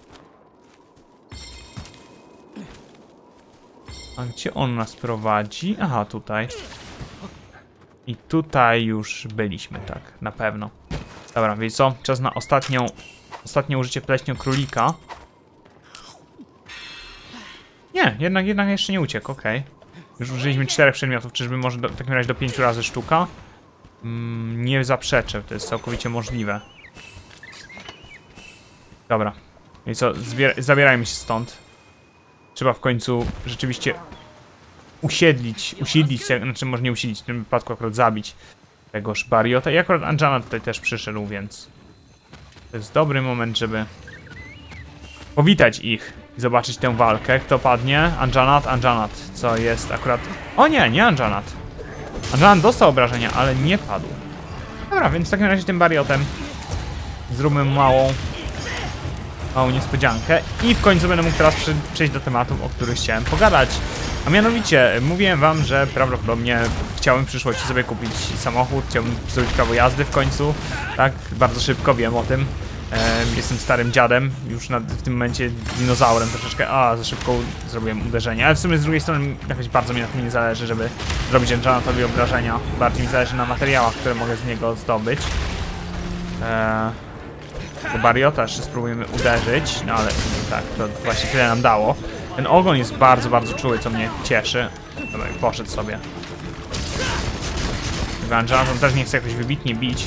A gdzie on nas prowadzi? Aha, tutaj. I tutaj już byliśmy, tak, na pewno. Dobra, wiecie co? Czas na ostatnią, ostatnie użycie pleśnią królika. Nie, jednak, jednak jeszcze nie uciekł, okej. Okay. Już użyliśmy czterech przedmiotów, czyżby może do, w takim razie do pięciu razy sztuka? Mm, nie zaprzeczę, to jest całkowicie możliwe. Dobra. I co? Zabierajmy się stąd. Trzeba w końcu rzeczywiście usiedlić, usiedlić, znaczy może nie usiedlić, w tym wypadku akurat zabić tegoż Bariota. I akurat Anjana tutaj też przyszedł, więc to jest dobry moment, żeby powitać ich i zobaczyć tę walkę. Kto padnie? Anjanat, Anjanat, co jest akurat... O nie, nie Anjanat. Anjanat dostał obrażenia, ale nie padł. Dobra, więc w takim razie tym Bariotem zróbmy małą małą niespodziankę i w końcu będę mógł teraz przejść do tematów, o których chciałem pogadać. A mianowicie, mówiłem wam, że prawdopodobnie chciałem w przyszłości sobie kupić samochód, chciałbym zrobić prawo jazdy w końcu, tak, bardzo szybko, wiem o tym. E, jestem starym dziadem, już na, w tym momencie dinozaurem troszeczkę, a za szybko zrobiłem uderzenie, ale w sumie z drugiej strony jakoś bardzo mi na tym nie zależy, żeby zrobić Anjanatowi obrażenia, bardziej mi zależy na materiałach, które mogę z niego zdobyć. E, Do Bariota jeszcze spróbujemy uderzyć, no ale tak, to właśnie tyle nam dało. Ten ogon jest bardzo, bardzo czuły, co mnie cieszy. Dobra, poszedł sobie. Anjanaton też nie chce jakoś wybitnie bić.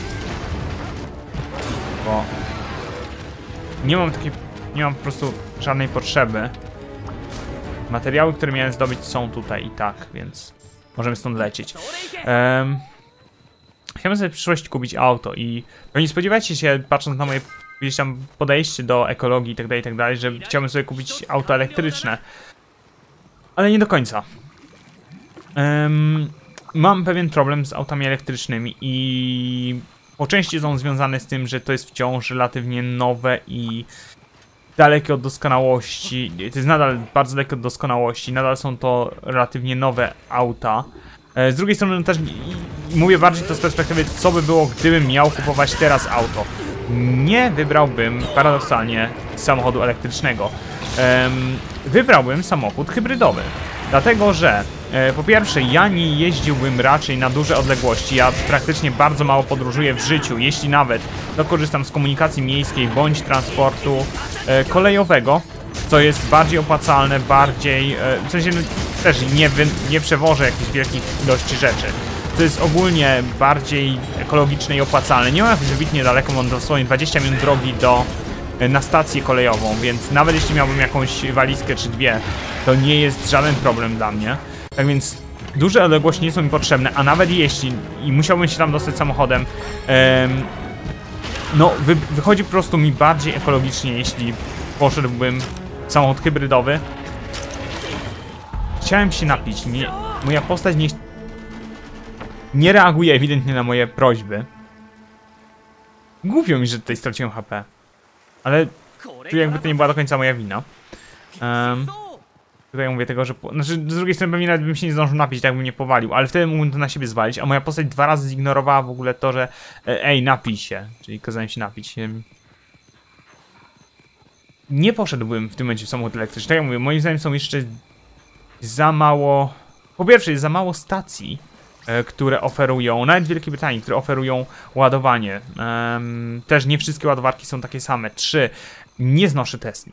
Bo... Nie mam takiej... Nie mam po prostu żadnej potrzeby. Materiały, które miałem zdobyć, są tutaj i tak, więc... Możemy stąd lecieć. Um, chciałbym sobie w przyszłości kupić auto i... No nie spodziewajcie się, patrząc na moje... Gdzieś tam podejście do ekologii i tak dalej, i tak dalej, że chciałbym sobie kupić auto elektryczne. Ale nie do końca. Um, mam pewien problem z autami elektrycznymi i po części są związane z tym, że to jest wciąż relatywnie nowe i dalekie od doskonałości. To jest nadal bardzo dalekie od doskonałości, nadal są to relatywnie nowe auta. Z drugiej strony też mówię bardziej to z perspektywy, co by było, gdybym miał kupować teraz auto. Nie wybrałbym paradoksalnie samochodu elektrycznego. Wybrałbym samochód hybrydowy. Dlatego, że e, po pierwsze ja nie jeździłbym raczej na duże odległości. Ja praktycznie bardzo mało podróżuję w życiu. Jeśli nawet, to korzystam z komunikacji miejskiej bądź transportu e, kolejowego, co jest bardziej opłacalne, bardziej... E, w sensie no, też nie, wy, nie przewożę jakichś wielkich ilości rzeczy. To jest ogólnie bardziej ekologiczne i opłacalne. Nie mam jakoś wybitnie daleko, mam dosłownie dwadzieścia minut drogi do... na stację kolejową, więc nawet jeśli miałbym jakąś walizkę czy dwie, to nie jest żaden problem dla mnie. Tak więc duże odległości nie są mi potrzebne, a nawet jeśli i musiałbym się tam dostać samochodem, em, no wy, wychodzi po prostu mi bardziej ekologicznie, jeśli poszedłbym w samochód hybrydowy. Chciałem się napić, nie, moja postać nie, nie reaguje ewidentnie na moje prośby. Głupio mi, że tutaj straciłem H P. Ale tu jakby to nie była do końca moja wina. Um, tutaj mówię tego, że... Znaczy, z drugiej strony pewnie nawet bym się nie zdążył napić, tak bym nie powalił, ale wtedy mógłbym to na siebie zwalić, a moja postać dwa razy zignorowała w ogóle to, że ej, napij się, czyli kazałem się napić. Nie poszedłbym w tym momencie w samochód elektryczny. Tak jak mówię, moim zdaniem są jeszcze za mało... Po pierwsze, jest za mało stacji, które oferują, nawet w Wielkiej Brytanii, które oferują ładowanie. Um, też nie wszystkie ładowarki są takie same. Trzy. Nie znoszę Tesli.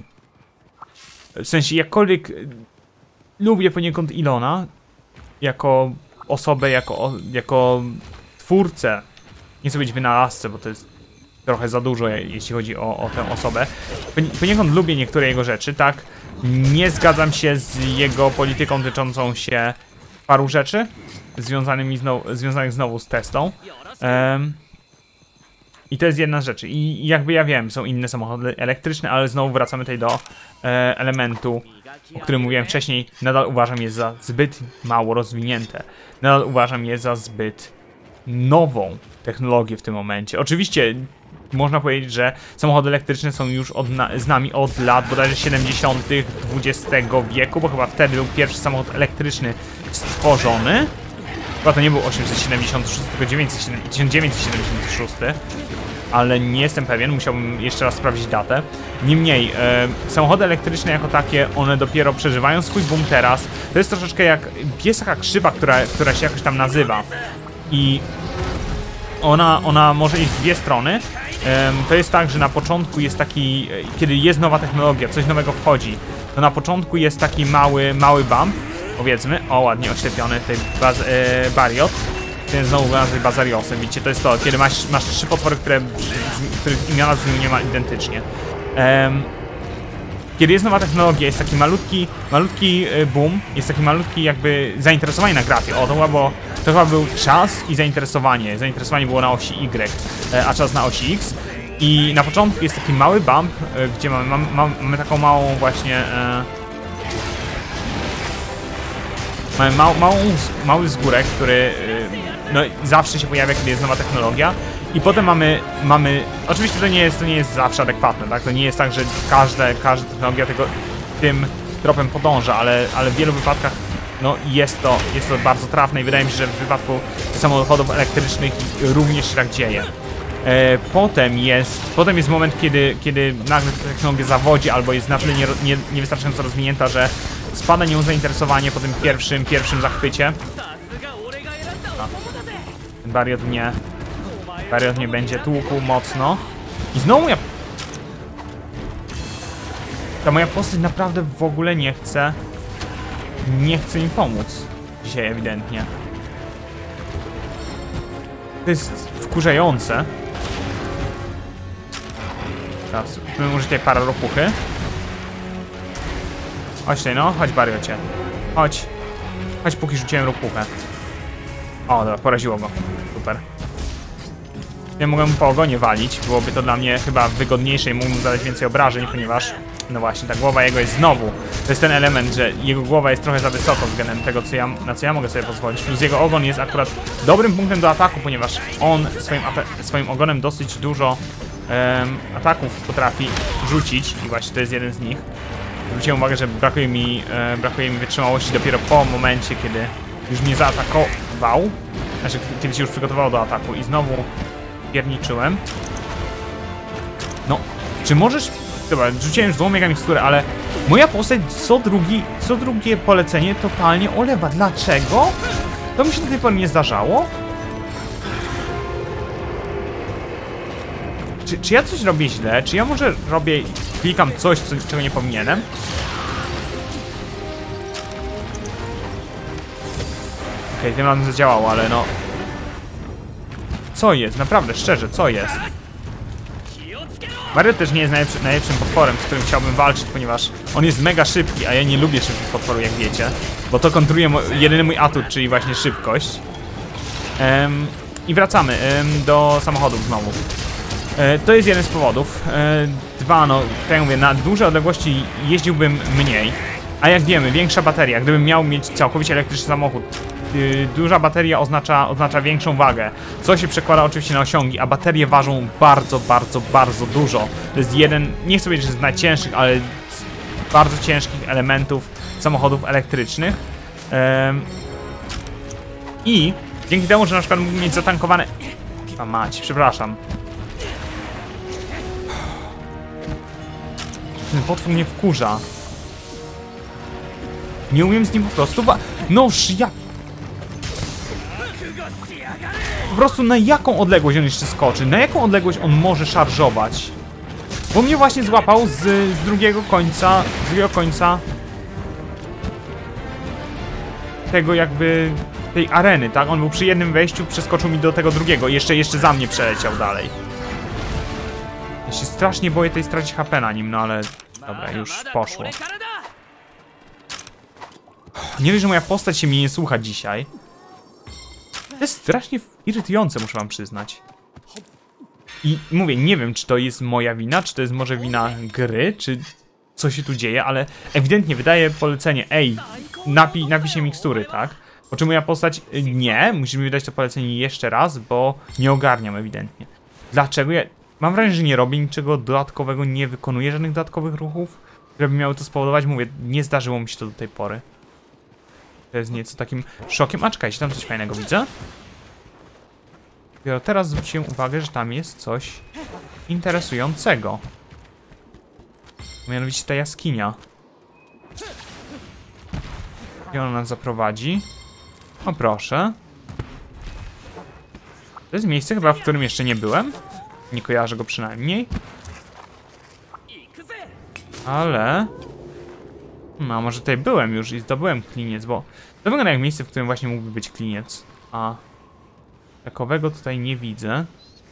W sensie, jakkolwiek lubię poniekąd Ilona, jako osobę, jako, jako twórcę, nie chcę być wynalazcę, bo to jest trochę za dużo, jeśli chodzi o, o tę osobę. Poniekąd lubię niektóre jego rzeczy, tak? Nie zgadzam się z jego polityką dotyczącą się paru rzeczy związanymi znowu, związanych znowu z Teslą. Um, I to jest jedna z rzeczy. I jakby ja wiem, są inne samochody elektryczne, ale znowu wracamy tutaj do e, elementu, o którym mówiłem wcześniej. Nadal uważam je za zbyt mało rozwinięte. Nadal uważam je za zbyt nową technologię w tym momencie. Oczywiście można powiedzieć, że samochody elektryczne są już od na, z nami od lat bodajże siedemdziesiątych dwudziestego wieku, bo chyba wtedy był pierwszy samochód elektryczny stworzony. Chyba to nie był osiemset siedemdziesiąty szósty, tylko tysiąc dziewięćset siedemdziesiąty szósty. Ale nie jestem pewien, musiałbym jeszcze raz sprawdzić datę. Niemniej, e, samochody elektryczne jako takie, one dopiero przeżywają swój boom teraz. To jest troszeczkę jak, jest taka krzywa, która, która się jakoś tam nazywa. I ona, ona może iść w dwie strony. E, to jest tak, że na początku jest taki, kiedy jest nowa technologia, coś nowego wchodzi, to na początku jest taki mały, mały bump, powiedzmy. O, ładnie oślepiony tutaj baz, e, Bariot. Ten znowu nazwy Bazariosem. Widzicie, to jest to, kiedy masz, masz trzy potwory, które, których imiona z nie ma identycznie. Um, kiedy jest nowa technologia, jest taki malutki, malutki boom, jest taki malutki jakby zainteresowanie na grafie. O, to chyba, było, to chyba był czas i zainteresowanie. Zainteresowanie było na osi Y, a czas na osi X. I na początku jest taki mały bump, gdzie mamy, mamy, mamy taką małą właśnie... E, mamy mał, małą, mały zgórek, który... E, no zawsze się pojawia, kiedy jest nowa technologia. I potem mamy, mamy... Oczywiście to nie jest, to nie jest zawsze adekwatne, tak? To nie jest tak, że każde, każda technologia tego, tym tropem podąża, ale, ale w wielu wypadkach no, jest, to, jest to bardzo trafne i wydaje mi się, że w wypadku samochodów elektrycznych również się tak dzieje. E, potem, jest, potem jest moment, kiedy, kiedy nagle ta technologia zawodzi albo jest na tyle nie, nie, niewystarczająco rozwinięta, że spada nią zainteresowanie po tym pierwszym, pierwszym zachwycie. No. Bariot mnie, Bariot mnie będzie tłukł mocno. I znowu ja... Ta moja postać naprawdę w ogóle nie chce... Nie chce mi pomóc. Dzisiaj ewidentnie. To jest wkurzające. Teraz spróbujmy użyć tej parę ropuchy. Chodź tutaj, no. Chodź, Bariocie. Chodź. Chodź, póki rzuciłem ropuchę. O, dobra, poraziło go. Super. Ja mogłem po ogonie walić, byłoby to dla mnie chyba wygodniejsze i mógłbym zadać więcej obrażeń, ponieważ, no właśnie, ta głowa jego jest znowu, to jest ten element, że jego głowa jest trochę za wysoko względem tego, co ja, na co ja mogę sobie pozwolić, plus jego ogon jest akurat dobrym punktem do ataku, ponieważ on swoim, swoim ogonem dosyć dużo um, ataków potrafi rzucić i właśnie to jest jeden z nich. Zwróciłem uwagę, że brakuje mi, e, brakuje mi wytrzymałości dopiero po momencie, kiedy już mnie zaatakował, znaczy kiedy się już przygotował do ataku i znowu pierniczyłem. No, czy możesz... Dobra, rzuciłem już dwoma mega miksturę, ale moja postać co drugi, co drugie polecenie totalnie olewa. Dlaczego? To mi się do tej pory nie zdarzało? Czy, czy ja coś robię źle? Czy ja może robię... Klikam coś, co, czego nie powinienem? Okej, okay, tym razem zadziałało, ale no... Co jest? Naprawdę, szczerze, co jest? Mario też nie jest najlepszy, najlepszym potworem, z którym chciałbym walczyć, ponieważ on jest mega szybki, a ja nie lubię szybkich potworów, jak wiecie. Bo to kontruje mo jedyny mój atut, czyli właśnie szybkość. Um, I wracamy um, do samochodów znowu. E, to jest jeden z powodów. E, dwa, no, tak jak mówię, na duże odległości jeździłbym mniej. A jak wiemy, większa bateria, gdybym miał mieć całkowicie elektryczny samochód, Yy, duża bateria oznacza, oznacza większą wagę, co się przekłada oczywiście na osiągi, a baterie ważą bardzo, bardzo, bardzo dużo. To jest jeden, nie chcę powiedzieć, że z najcięższych, ale z bardzo ciężkich elementów samochodów elektrycznych. Yy, I dzięki temu, że na przykład mógłbym mieć zatankowane... A mać, przepraszam. Ten potwór mnie wkurza. Nie umiem z nim po prostu... Noż, ja... Po prostu na jaką odległość on jeszcze skoczy? Na jaką odległość on może szarżować? Bo mnie właśnie złapał z, z drugiego końca, z drugiego końca tego jakby tej areny, tak? On był przy jednym wejściu, przeskoczył mi do tego drugiego i jeszcze, jeszcze za mnie przeleciał dalej. Ja się strasznie boję tej stracić H P na nim, no ale dobra, już poszło. Nie wiem, że moja postać się mnie nie słucha dzisiaj. To jest strasznie irytujące, muszę wam przyznać. I mówię, nie wiem, czy to jest moja wina, czy to jest może wina gry, czy co się tu dzieje, ale ewidentnie wydaje polecenie, ej, napij, napij się mikstury, tak? Po czym moja postać, nie, musimy wydać to polecenie jeszcze raz, bo nie ogarniam ewidentnie. Dlaczego? Ja mam wrażenie, że nie robię niczego dodatkowego, nie wykonuję żadnych dodatkowych ruchów, które by miały to spowodować. Mówię, nie zdarzyło mi się to do tej pory. To jest nieco takim szokiem. A czekajcie, tam coś fajnego widzę. Dopiero teraz zwróciłem uwagę, że tam jest coś interesującego. Mianowicie ta jaskinia. I ona nas zaprowadzi. O proszę. To jest miejsce chyba, w którym jeszcze nie byłem. Nie kojarzę go przynajmniej. Ale... No, a może tutaj byłem już i zdobyłem kliniec, bo to wygląda jak miejsce, w którym właśnie mógłby być kliniec. A takowego tutaj nie widzę.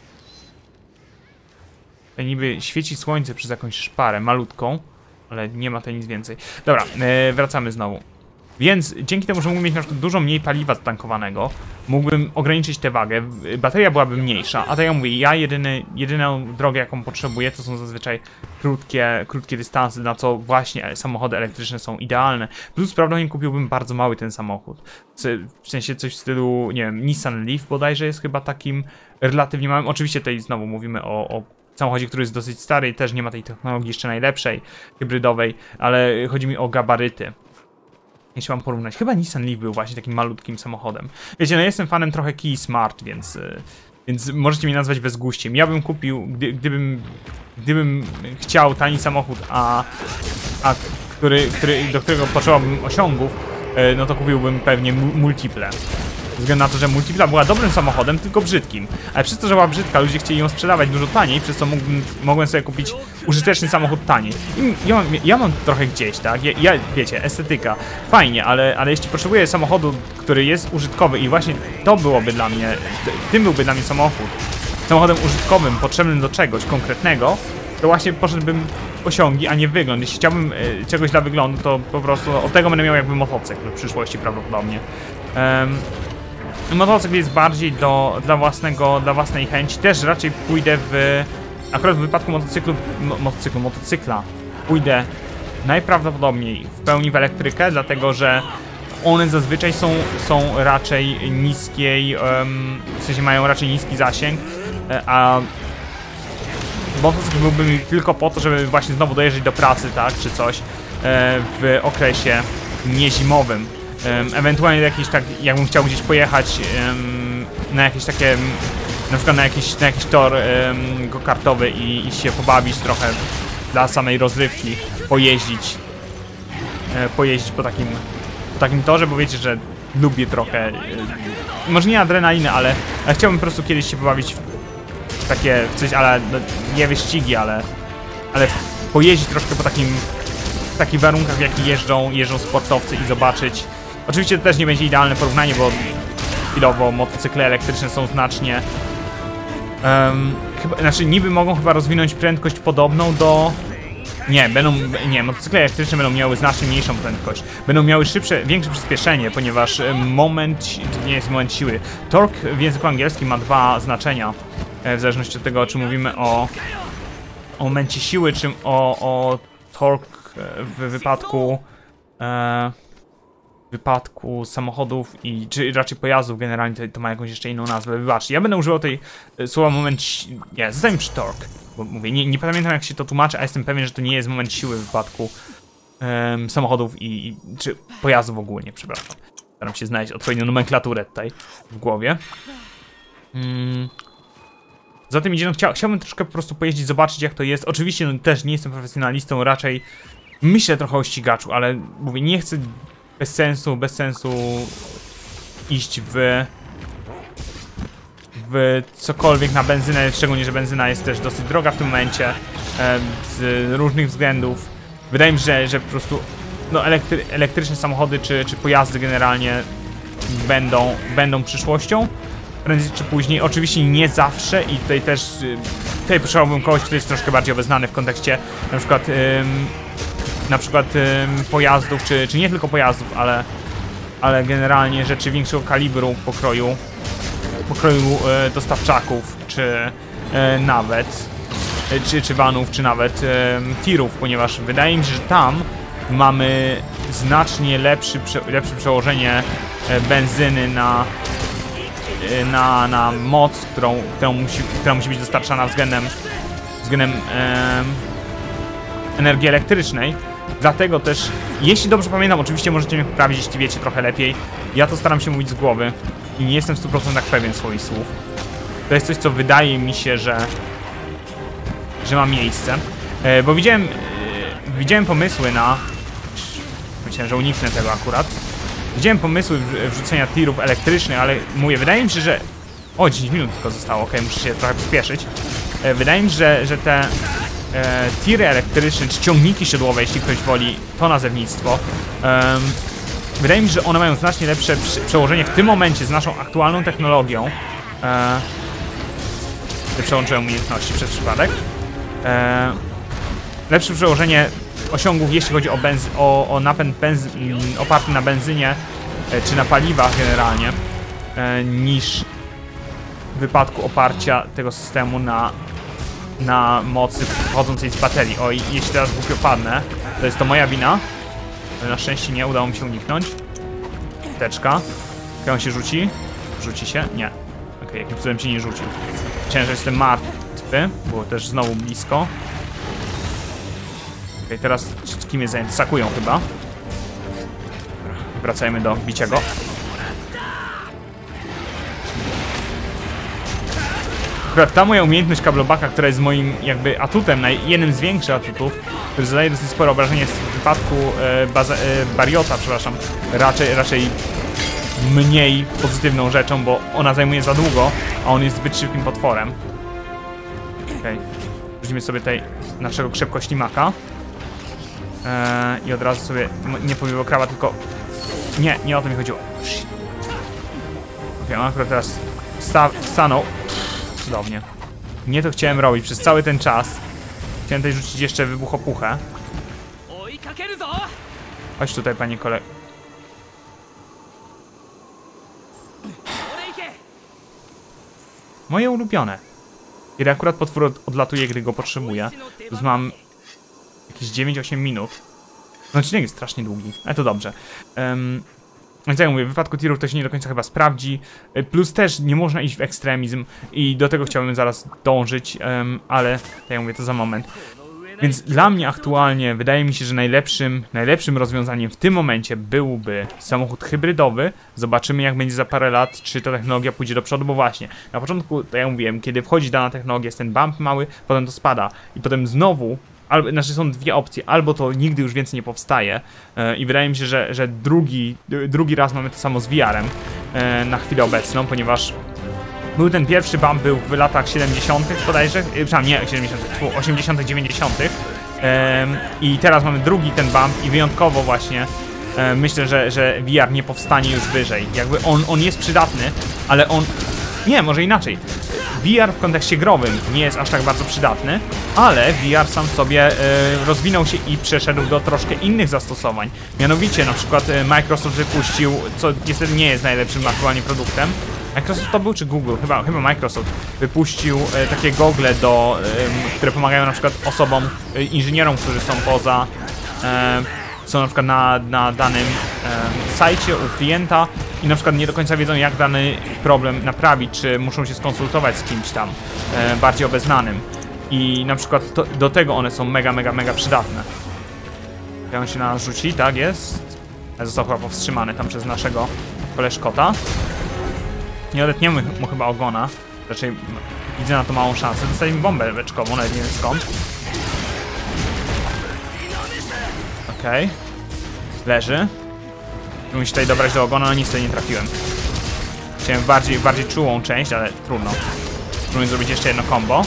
Tutaj niby świeci słońce przez jakąś szparę malutką, ale nie ma tutaj nic więcej. Dobra, yy, wracamy znowu. Więc dzięki temu, że mógłbym mieć na przykład dużo mniej paliwa zatankowanego, mógłbym ograniczyć tę wagę, bateria byłaby mniejsza, a tak jak mówię, ja jedyny, jedyną drogę, jaką potrzebuję, to są zazwyczaj krótkie, krótkie dystanse, na co właśnie samochody elektryczne są idealne. Plus prawdopodobnie kupiłbym bardzo mały ten samochód, w sensie coś w stylu, nie wiem, Nissan Leaf bodajże jest chyba takim relatywnie małym. Oczywiście tutaj znowu mówimy o, o samochodzie, który jest dosyć stary, też nie ma tej technologii jeszcze najlepszej, hybrydowej, ale chodzi mi o gabaryty. Jeśli mam porównać, chyba Nissan Leaf był właśnie takim malutkim samochodem. Wiecie, no jestem fanem trochę Kia Smart, więc, yy, więc możecie mnie nazwać bezguściem. Ja bym kupił, gdy, gdybym, gdybym chciał tani samochód, a, a który, który, do którego potrzebowałbym osiągów, yy, no to kupiłbym pewnie multiple. Ze względu na to, że Multipla była dobrym samochodem, tylko brzydkim. Ale przez to, że była brzydka, ludzie chcieli ją sprzedawać dużo taniej, przez co mógłbym, mogłem sobie kupić użyteczny samochód taniej. I ja mam, ja mam trochę gdzieś, tak? Ja, ja, wiecie, estetyka, fajnie, ale, ale jeśli potrzebuję samochodu, który jest użytkowy i właśnie to byłoby dla mnie, tym byłby dla mnie samochód, samochodem użytkowym, potrzebnym do czegoś konkretnego, to właśnie poszedłbym w osiągi, a nie wygląd. Jeśli chciałbym e, czegoś dla wyglądu, to po prostu od tego będę miał jakby motocykl w przyszłości prawdopodobnie. Um, motocykl jest bardziej do, dla własnego, dla własnej chęci. Też raczej pójdę w... Akurat w wypadku motocyklu, mo, motocyklu, motocykla pójdę najprawdopodobniej w pełni w elektrykę, dlatego że one zazwyczaj są, są raczej niskiej, um, w sensie mają raczej niski zasięg, a motocykl byłby mi tylko po to, żeby właśnie znowu dojeżdżać do pracy, tak, czy coś w okresie niezimowym. Ewentualnie jakiś tak, jakbym chciał gdzieś pojechać na jakieś takie, na przykład na jakiś, na jakiś tor go-kartowy i, i się pobawić trochę dla samej rozrywki, pojeździć, pojeździć po takim, po takim torze, bo wiecie, że lubię trochę, może nie adrenaliny, ale, ale chciałbym po prostu kiedyś się pobawić w takie, w coś, ale no, nie wyścigi, ale, ale pojeździć troszkę po takim, w takich warunkach, w jakich jeżdżą, jeżdżą sportowcy i zobaczyć. Oczywiście to też nie będzie idealne porównanie, bo chwilowo motocykle elektryczne są znacznie, um, chyba, znaczy niby mogą chyba rozwinąć prędkość podobną do... Nie, będą, nie, motocykle elektryczne będą miały znacznie mniejszą prędkość. Będą miały szybsze, większe przyspieszenie, ponieważ moment, nie jest moment siły. Torque w języku angielskim ma dwa znaczenia, w zależności od tego, czy mówimy o, o momencie siły, czy o, o torque w wypadku e, w wypadku samochodów i czy raczej pojazdów generalnie to, to ma jakąś jeszcze inną nazwę. Wybaczcie, ja będę używał tej e, słowa moment, nie, zostańmy przy torque, bo mówię, nie, nie pamiętam jak się to tłumaczy, a jestem pewien, że to nie jest moment siły w wypadku e, samochodów i, i czy pojazdów ogólnie, przepraszam. Staram się znaleźć odpowiednią nomenklaturę tutaj w głowie. Hmm. Za tym idzie, no chcia, chciałbym troszkę po prostu pojeździć, zobaczyć jak to jest. Oczywiście no, też nie jestem profesjonalistą, raczej myślę trochę o ścigaczu, ale mówię, nie chcę bez sensu, bez sensu iść w w cokolwiek na benzynę, szczególnie, że benzyna jest też dosyć droga w tym momencie e, z różnych względów. Wydaje mi się, że, że po prostu no, elektry, elektryczne samochody czy, czy pojazdy generalnie będą, będą przyszłością. Prędzej czy później, oczywiście nie zawsze i tutaj też tutaj potrzebowałbym kogoś, kto jest troszkę bardziej obeznany w kontekście na przykład ym, na przykład ym, pojazdów, czy, czy nie tylko pojazdów, ale, ale generalnie rzeczy większego kalibru pokroju pokroju y, dostawczaków, czy y, nawet y, czy, czy vanów, czy nawet y, tirów, ponieważ wydaje mi się, że tam mamy znacznie lepszy, lepsze przełożenie y, benzyny na Na, na moc, którą, którą, musi, która musi być dostarczana względem, względem e, energii elektrycznej. Dlatego też, jeśli dobrze pamiętam, oczywiście możecie mnie poprawić, jeśli wiecie trochę lepiej. Ja to staram się mówić z głowy i nie jestem w stu procentach pewien swoich słów. To jest coś, co wydaje mi się, że, że ma miejsce. E, bo widziałem, e, widziałem pomysły na... Myślałem, że uniknę tego akurat. Widziałem pomysły wrzucenia tirów elektrycznych, ale mówię, wydaje mi się, że... O, dziesięć minut tylko zostało, okej, okay, muszę się trochę pospieszyć. E, wydaje mi się, że, że te e, tiry elektryczne, czy ciągniki siodłowe, jeśli ktoś woli to nazewnictwo, e, wydaje mi się, że one mają znacznie lepsze przełożenie w tym momencie z naszą aktualną technologią. E, przełączyłem umiejętności przez przypadek. E, lepsze przełożenie osiągów, jeśli chodzi o, benzy o, o napęd benzy oparty na benzynie e, czy na paliwach generalnie, e, niż w wypadku oparcia tego systemu na, na mocy pochodzącej z baterii. Oj, jeśli teraz głupio padnę, to jest to moja wina. Na szczęście nie, udało mi się uniknąć. Teczka. Jak on się rzuci? Rzuci się? Nie. Okej, okay, jakim cudem się nie rzucił. Myślałem, że jestem martwy, było też znowu blisko. Okej, okay, teraz kim jest zajęty? Sakują chyba. Wracajmy do bicia go. Akurat ta moja umiejętność kablobaka, która jest moim jakby atutem, jednym z większych atutów, który zadaje dosyć spore obrażenie w wypadku e, baza, e, Bariota, przepraszam, raczej, raczej mniej pozytywną rzeczą, bo ona zajmuje za długo, a on jest zbyt szybkim potworem. Okej, okay. Wrzucimy sobie tutaj naszego krzepkoślimaka. Eee, I od razu sobie, nie powiem krawa, tylko... Nie, nie o to mi chodziło. Okej, okay, on akurat teraz sta stanął. Cudownie. Nie to chciałem robić przez cały ten czas. Chciałem tutaj rzucić jeszcze wybuchopuchę. Chodź tutaj, panie kolego. Moje ulubione. Kiedy akurat potwór od, odlatuje, gdy go potrzebuję. Już mam jakieś dziewięć osiem minut. No odcinek jest strasznie długi, ale to dobrze. Um, Więc jak mówię, w wypadku tirów to się nie do końca chyba sprawdzi. Plus też nie można iść w ekstremizm i do tego chciałbym zaraz dążyć, um, ale tak jak mówię, to za moment. Więc dla mnie aktualnie wydaje mi się, że najlepszym, najlepszym rozwiązaniem w tym momencie byłby samochód hybrydowy. Zobaczymy, jak będzie za parę lat, czy ta technologia pójdzie do przodu, bo właśnie na początku, tak jak mówiłem, kiedy wchodzi dana technologia, jest ten bump mały, potem to spada i potem znowu, albo, znaczy są dwie opcje, albo to nigdy już więcej nie powstaje yy, i wydaje mi się, że, że drugi, drugi raz mamy to samo z V R-em yy, na chwilę obecną, ponieważ był ten pierwszy bump, był w latach siedemdziesiątych bodajże, przynajmniej nie siedemdziesiątych, osiemdziesiątych, dziewięćdziesiątych um, i teraz mamy drugi ten bump i wyjątkowo właśnie um, myślę, że, że V R nie powstanie już wyżej. Jakby on, on jest przydatny, ale on... Nie, może inaczej. V R w kontekście growym nie jest aż tak bardzo przydatny, ale V R sam sobie e, rozwinął się i przeszedł do troszkę innych zastosowań. Mianowicie na przykład e, Microsoft wypuścił, co niestety nie jest najlepszym aktualnie produktem. Microsoft to był czy Google? Chyba, chyba Microsoft wypuścił e, takie gogle, do, e, które pomagają na przykład osobom, e, inżynierom, którzy są poza, e, są na przykład na, na danym e, sajcie u klienta i na przykład nie do końca wiedzą, jak dany problem naprawić, czy muszą się skonsultować z kimś tam e, bardziej obeznanym. I na przykład to, do tego one są mega, mega, mega przydatne. Jak on się na nas rzuci, tak jest. Został chyba powstrzymany tam przez naszego koleżkota. Nie odetniemy mu chyba ogona. Raczej widzę na to małą szansę. Dostaliśmy bombę beczkową, nawet nie wiem skąd. Okej. Okay. Leży. Muszę tutaj dobrać do ogona, no nic tutaj nie trafiłem. Chciałem bardziej, bardziej czułą część, ale trudno. Spróbuję zrobić jeszcze jedno combo.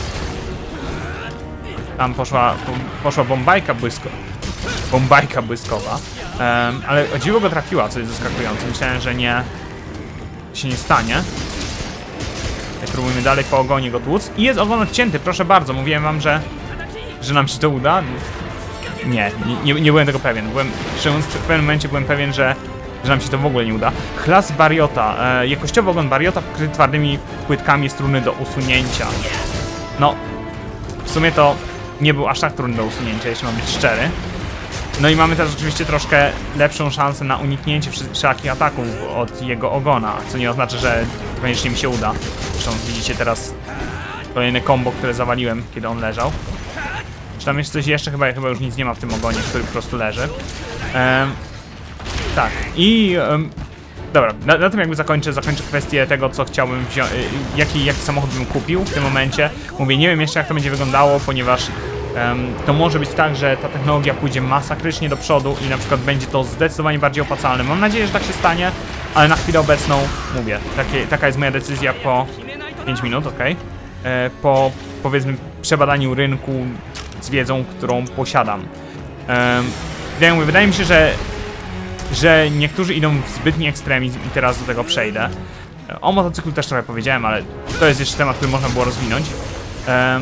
Tam poszła, poszła bombajka błysko. Bombajka błyskowa. Um, ale o dziwo go trafiła, co jest zaskakujące. Myślałem, że nie... się nie stanie. Spróbujmy dalej po ogonie go tłuc. I jest ogon odcięty, proszę bardzo. Mówiłem wam, że, że nam się to uda. Nie, nie, nie byłem tego pewien. Byłem, w pewnym momencie byłem pewien, że, że nam się to w ogóle nie uda. Klas Bariota. E, jakościowy ogon Bariota pokryty twardymi płytkami jest trudny do usunięcia. No, w sumie to nie był aż tak trudny do usunięcia, jeśli mam być szczery. No i mamy też oczywiście troszkę lepszą szansę na uniknięcie wszelakich ataków od jego ogona, co nie oznacza, że koniecznie mi się uda. Zresztą widzicie teraz kolejne combo, które zawaliłem, kiedy on leżał. Czy tam jest coś jeszcze? Chyba, chyba już nic nie ma w tym ogonie, który po prostu leży. Ehm, tak, i... Um, dobra, na, na tym jakby zakończę, zakończę kwestię tego, co chciałbym wziąć, jaki, jaki samochód bym kupił w tym momencie. Mówię, nie wiem jeszcze, jak to będzie wyglądało, ponieważ Um, to może być tak, że ta technologia pójdzie masakrycznie do przodu i na przykład będzie to zdecydowanie bardziej opłacalne. Mam nadzieję, że tak się stanie, ale na chwilę obecną mówię, takie, taka jest moja decyzja po pięć minut, ok? E, po powiedzmy przebadaniu rynku z wiedzą, którą posiadam. E, ja mówię, wydaje mi się, że, że niektórzy idą w zbytni ekstremizm i teraz do tego przejdę. E, o motocyklu też trochę powiedziałem, ale to jest jeszcze temat, który można było rozwinąć. E,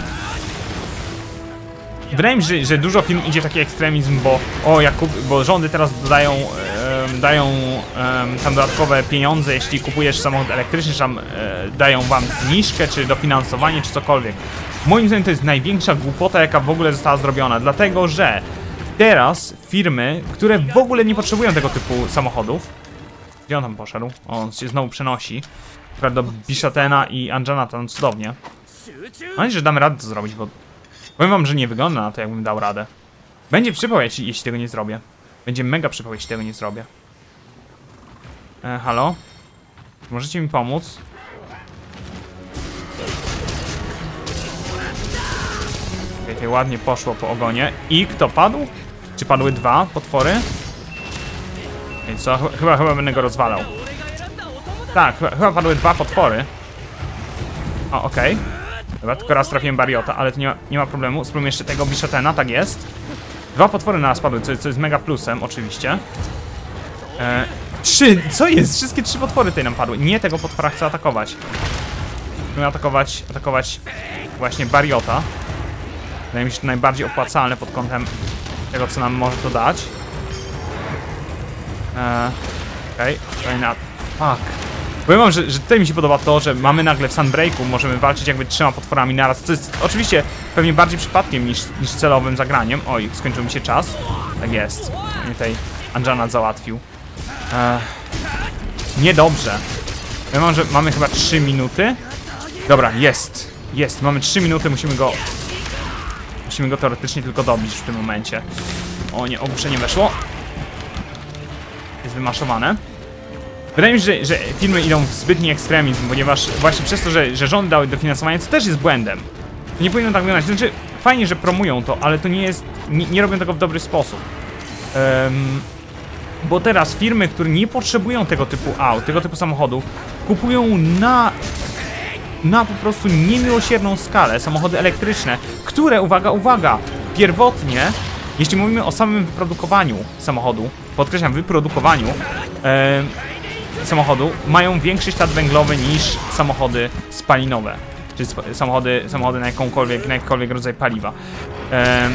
Wydaje mi się, że, że dużo film idzie w taki ekstremizm, bo o, Jakub, bo rządy teraz dodają, um, dają um, tam dodatkowe pieniądze, jeśli kupujesz samochód elektryczny, czy tam e, dają wam zniżkę, czy dofinansowanie, czy cokolwiek. Moim zdaniem to jest największa głupota, jaka w ogóle została zrobiona, dlatego że teraz firmy, które w ogóle nie potrzebują tego typu samochodów. Gdzie on tam poszedł? O, on się znowu przenosi. Do Bishatena i Anjanata, no cudownie. Mam nadzieję, że damy radę to zrobić, bo powiem wam, że nie wygląda na to, jakbym dał radę. Będzie przypał, jeśli, jeśli tego nie zrobię. Będzie mega przypał, jeśli tego nie zrobię. E, halo? Możecie mi pomóc? Okay, tutaj ładnie poszło po ogonie. I kto padł? Czy padły dwa potwory? I co? Chyba, chyba będę go rozwalał. Tak, chyba, chyba padły dwa potwory. O, okej. Okay. Dobra, tylko raz trafiłem Bariota, ale to nie ma, nie ma problemu. Spróbujmy jeszcze tego Bishatena, tak jest. Dwa potwory na nas padły, co, co jest mega plusem, oczywiście. E, trzy, co jest? Wszystkie trzy potwory tutaj nam padły. Nie, tego potwora chcę atakować. Spróbujmy atakować, atakować właśnie Bariota. Wydaje mi się to najbardziej opłacalne pod kątem tego, co nam może to dać. E, Okej, okay. Fuck. Powiem wam, że, że tutaj mi się podoba to, że mamy nagle w Sunbreaku, możemy walczyć jakby trzema potworami naraz, co jest oczywiście pewnie bardziej przypadkiem niż, niż celowym zagraniem. Oj, skończył mi się czas. Tak jest. Mnie tutaj Anjanat załatwił. Eee, niedobrze. Powiem wam, że mamy chyba trzy minuty. Dobra, jest. Jest, mamy trzy minuty, musimy go... Musimy go teoretycznie tylko dobić w tym momencie. O nie, ogłuszenie weszło. Jest wymaszowane. Wydaje mi się, że, że filmy idą w zbytni ekstremizm, ponieważ właśnie przez to, że, że rządy dały dofinansowanie, co też jest błędem. Nie powinno tak wyglądać. Znaczy, fajnie, że promują to, ale to nie jest... Nie, nie robią tego w dobry sposób. Um, bo teraz firmy, które nie potrzebują tego typu aut, tego typu samochodów, kupują na... na po prostu niemiłosierną skalę samochody elektryczne, które, uwaga, uwaga, pierwotnie, jeśli mówimy o samym wyprodukowaniu samochodu, podkreślam, wyprodukowaniu e, samochodu, mają większy ślad węglowy niż samochody spalinowe, czy sp samochody, samochody na jakąkolwiek, na jakikolwiek rodzaj paliwa. E,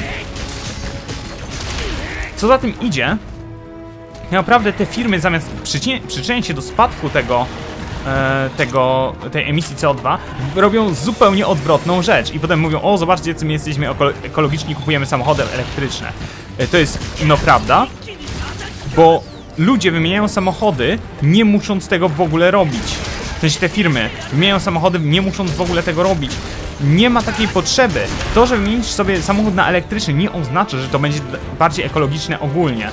co za tym idzie, tak naprawdę te firmy zamiast przyczynić się do spadku tego Tego, tej emisji C O dwa, robią zupełnie odwrotną rzecz i potem mówią: o, zobaczcie, co my jesteśmy ekologiczni, kupujemy samochody elektryczne. To jest no prawda, bo ludzie wymieniają samochody, nie musząc tego w ogóle robić. W sensie te firmy wymieniają samochody, nie musząc w ogóle tego robić. Nie ma takiej potrzeby. To, że wymienisz sobie samochód na elektryczny, nie oznacza, że to będzie bardziej ekologiczne ogólnie.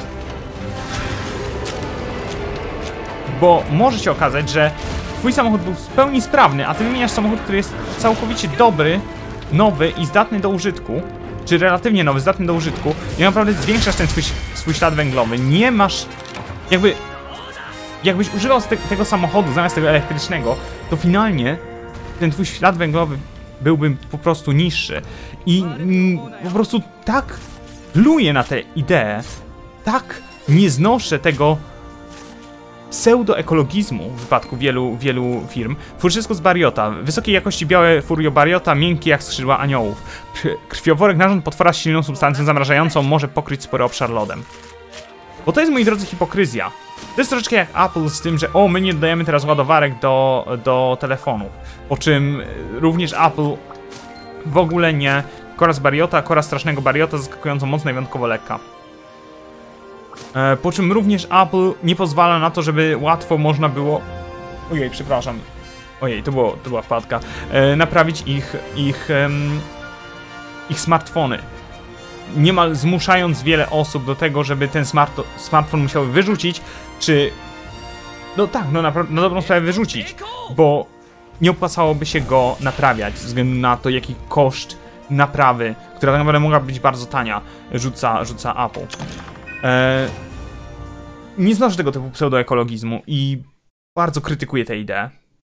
Bo może się okazać, że twój samochód był w pełni sprawny, a ty wymieniasz samochód, który jest całkowicie dobry, nowy i zdatny do użytku, czy relatywnie nowy, zdatny do użytku, i naprawdę zwiększasz ten swój, swój ślad węglowy. Nie masz... Jakby... Jakbyś używał te, tego samochodu zamiast tego elektrycznego, to finalnie ten twój ślad węglowy byłby po prostu niższy. I mm, po prostu tak pluję na tę ideę, tak nie znoszę tego pseudoekologizmu w wypadku wielu, wielu firm. Wszystko z Bariota. Wysokiej jakości białe Furio Bariota, miękkie jak skrzydła aniołów. Krwioworek narząd potwora z silną substancją zamrażającą może pokryć spory obszar lodem. Bo to jest, moi drodzy, hipokryzja. To jest troszeczkę jak Apple z tym, że o, my nie dodajemy teraz ładowarek do, do telefonów. Po czym również Apple w ogóle nie. Kora z Bariota, kora strasznego Bariota, zaskakująco mocna i wyjątkowo lekka. E, po czym również Apple nie pozwala na to, żeby łatwo można było... Ojej, przepraszam. Ojej, to, było, to była wpadka. E, naprawić ich, ich, em, ich smartfony. Niemal zmuszając wiele osób do tego, żeby ten smart smartfon musiały wyrzucić, czy... No tak, no na, na dobrą sprawę wyrzucić, bo nie opłacałoby się go naprawiać, ze względu na to, jaki koszt naprawy, która tak naprawdę mogła być bardzo tania, rzuca, rzuca Apple. Eee, nie znoszę tego typu pseudoekologizmu i bardzo krytykuję tę ideę.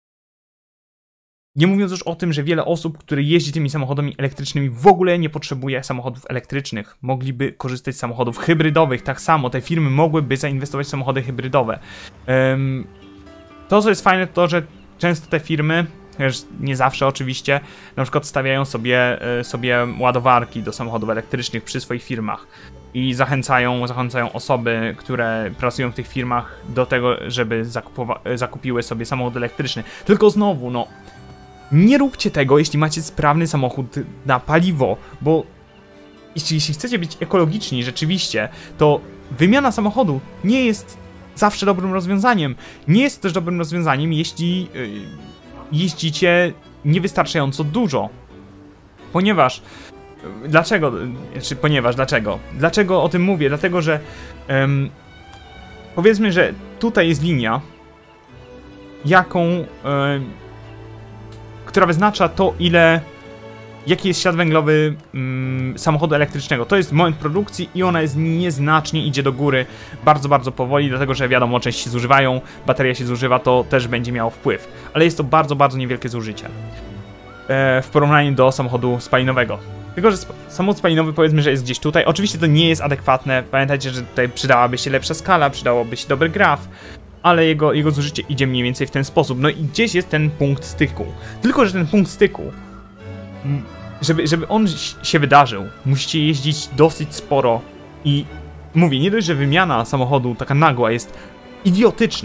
Nie mówiąc już o tym, że wiele osób, które jeździ tymi samochodami elektrycznymi, w ogóle nie potrzebuje samochodów elektrycznych. Mogliby korzystać z samochodów hybrydowych. Tak samo te firmy mogłyby zainwestować w samochody hybrydowe. Um, to, co jest fajne, to, że często te firmy, nie zawsze oczywiście, na przykład stawiają sobie, sobie ładowarki do samochodów elektrycznych przy swoich firmach. I zachęcają, zachęcają osoby, które pracują w tych firmach do tego, żeby zakupiły sobie samochód elektryczny. Tylko znowu, no... Nie róbcie tego, jeśli macie sprawny samochód na paliwo, bo jeśli, jeśli chcecie być ekologiczni rzeczywiście, to wymiana samochodu nie jest zawsze dobrym rozwiązaniem. Nie jest też dobrym rozwiązaniem, jeśli yy, jeździcie niewystarczająco dużo. Ponieważ... Yy, dlaczego? Czy ponieważ, dlaczego? Dlaczego o tym mówię? Dlatego, że... Yy, powiedzmy, że tutaj jest linia, jaką... Yy, która wyznacza to, ile, jaki jest ślad węglowy mm, samochodu elektrycznego. To jest moment produkcji i ona jest nieznacznie, idzie do góry bardzo, bardzo powoli, dlatego że wiadomo, części się zużywają, bateria się zużywa, to też będzie miało wpływ. Ale jest to bardzo, bardzo niewielkie zużycie e, w porównaniu do samochodu spalinowego. Tylko że sp samochód spalinowy, powiedzmy, że jest gdzieś tutaj. Oczywiście to nie jest adekwatne. Pamiętajcie, że tutaj przydałaby się lepsza skala, przydałoby się dobry graf, ale jego, jego zużycie idzie mniej więcej w ten sposób. No i gdzieś jest ten punkt styku. Tylko że ten punkt styku, żeby, żeby on się wydarzył, musicie jeździć dosyć sporo. I mówię, nie dość, że wymiana samochodu taka nagła jest idiotyczna,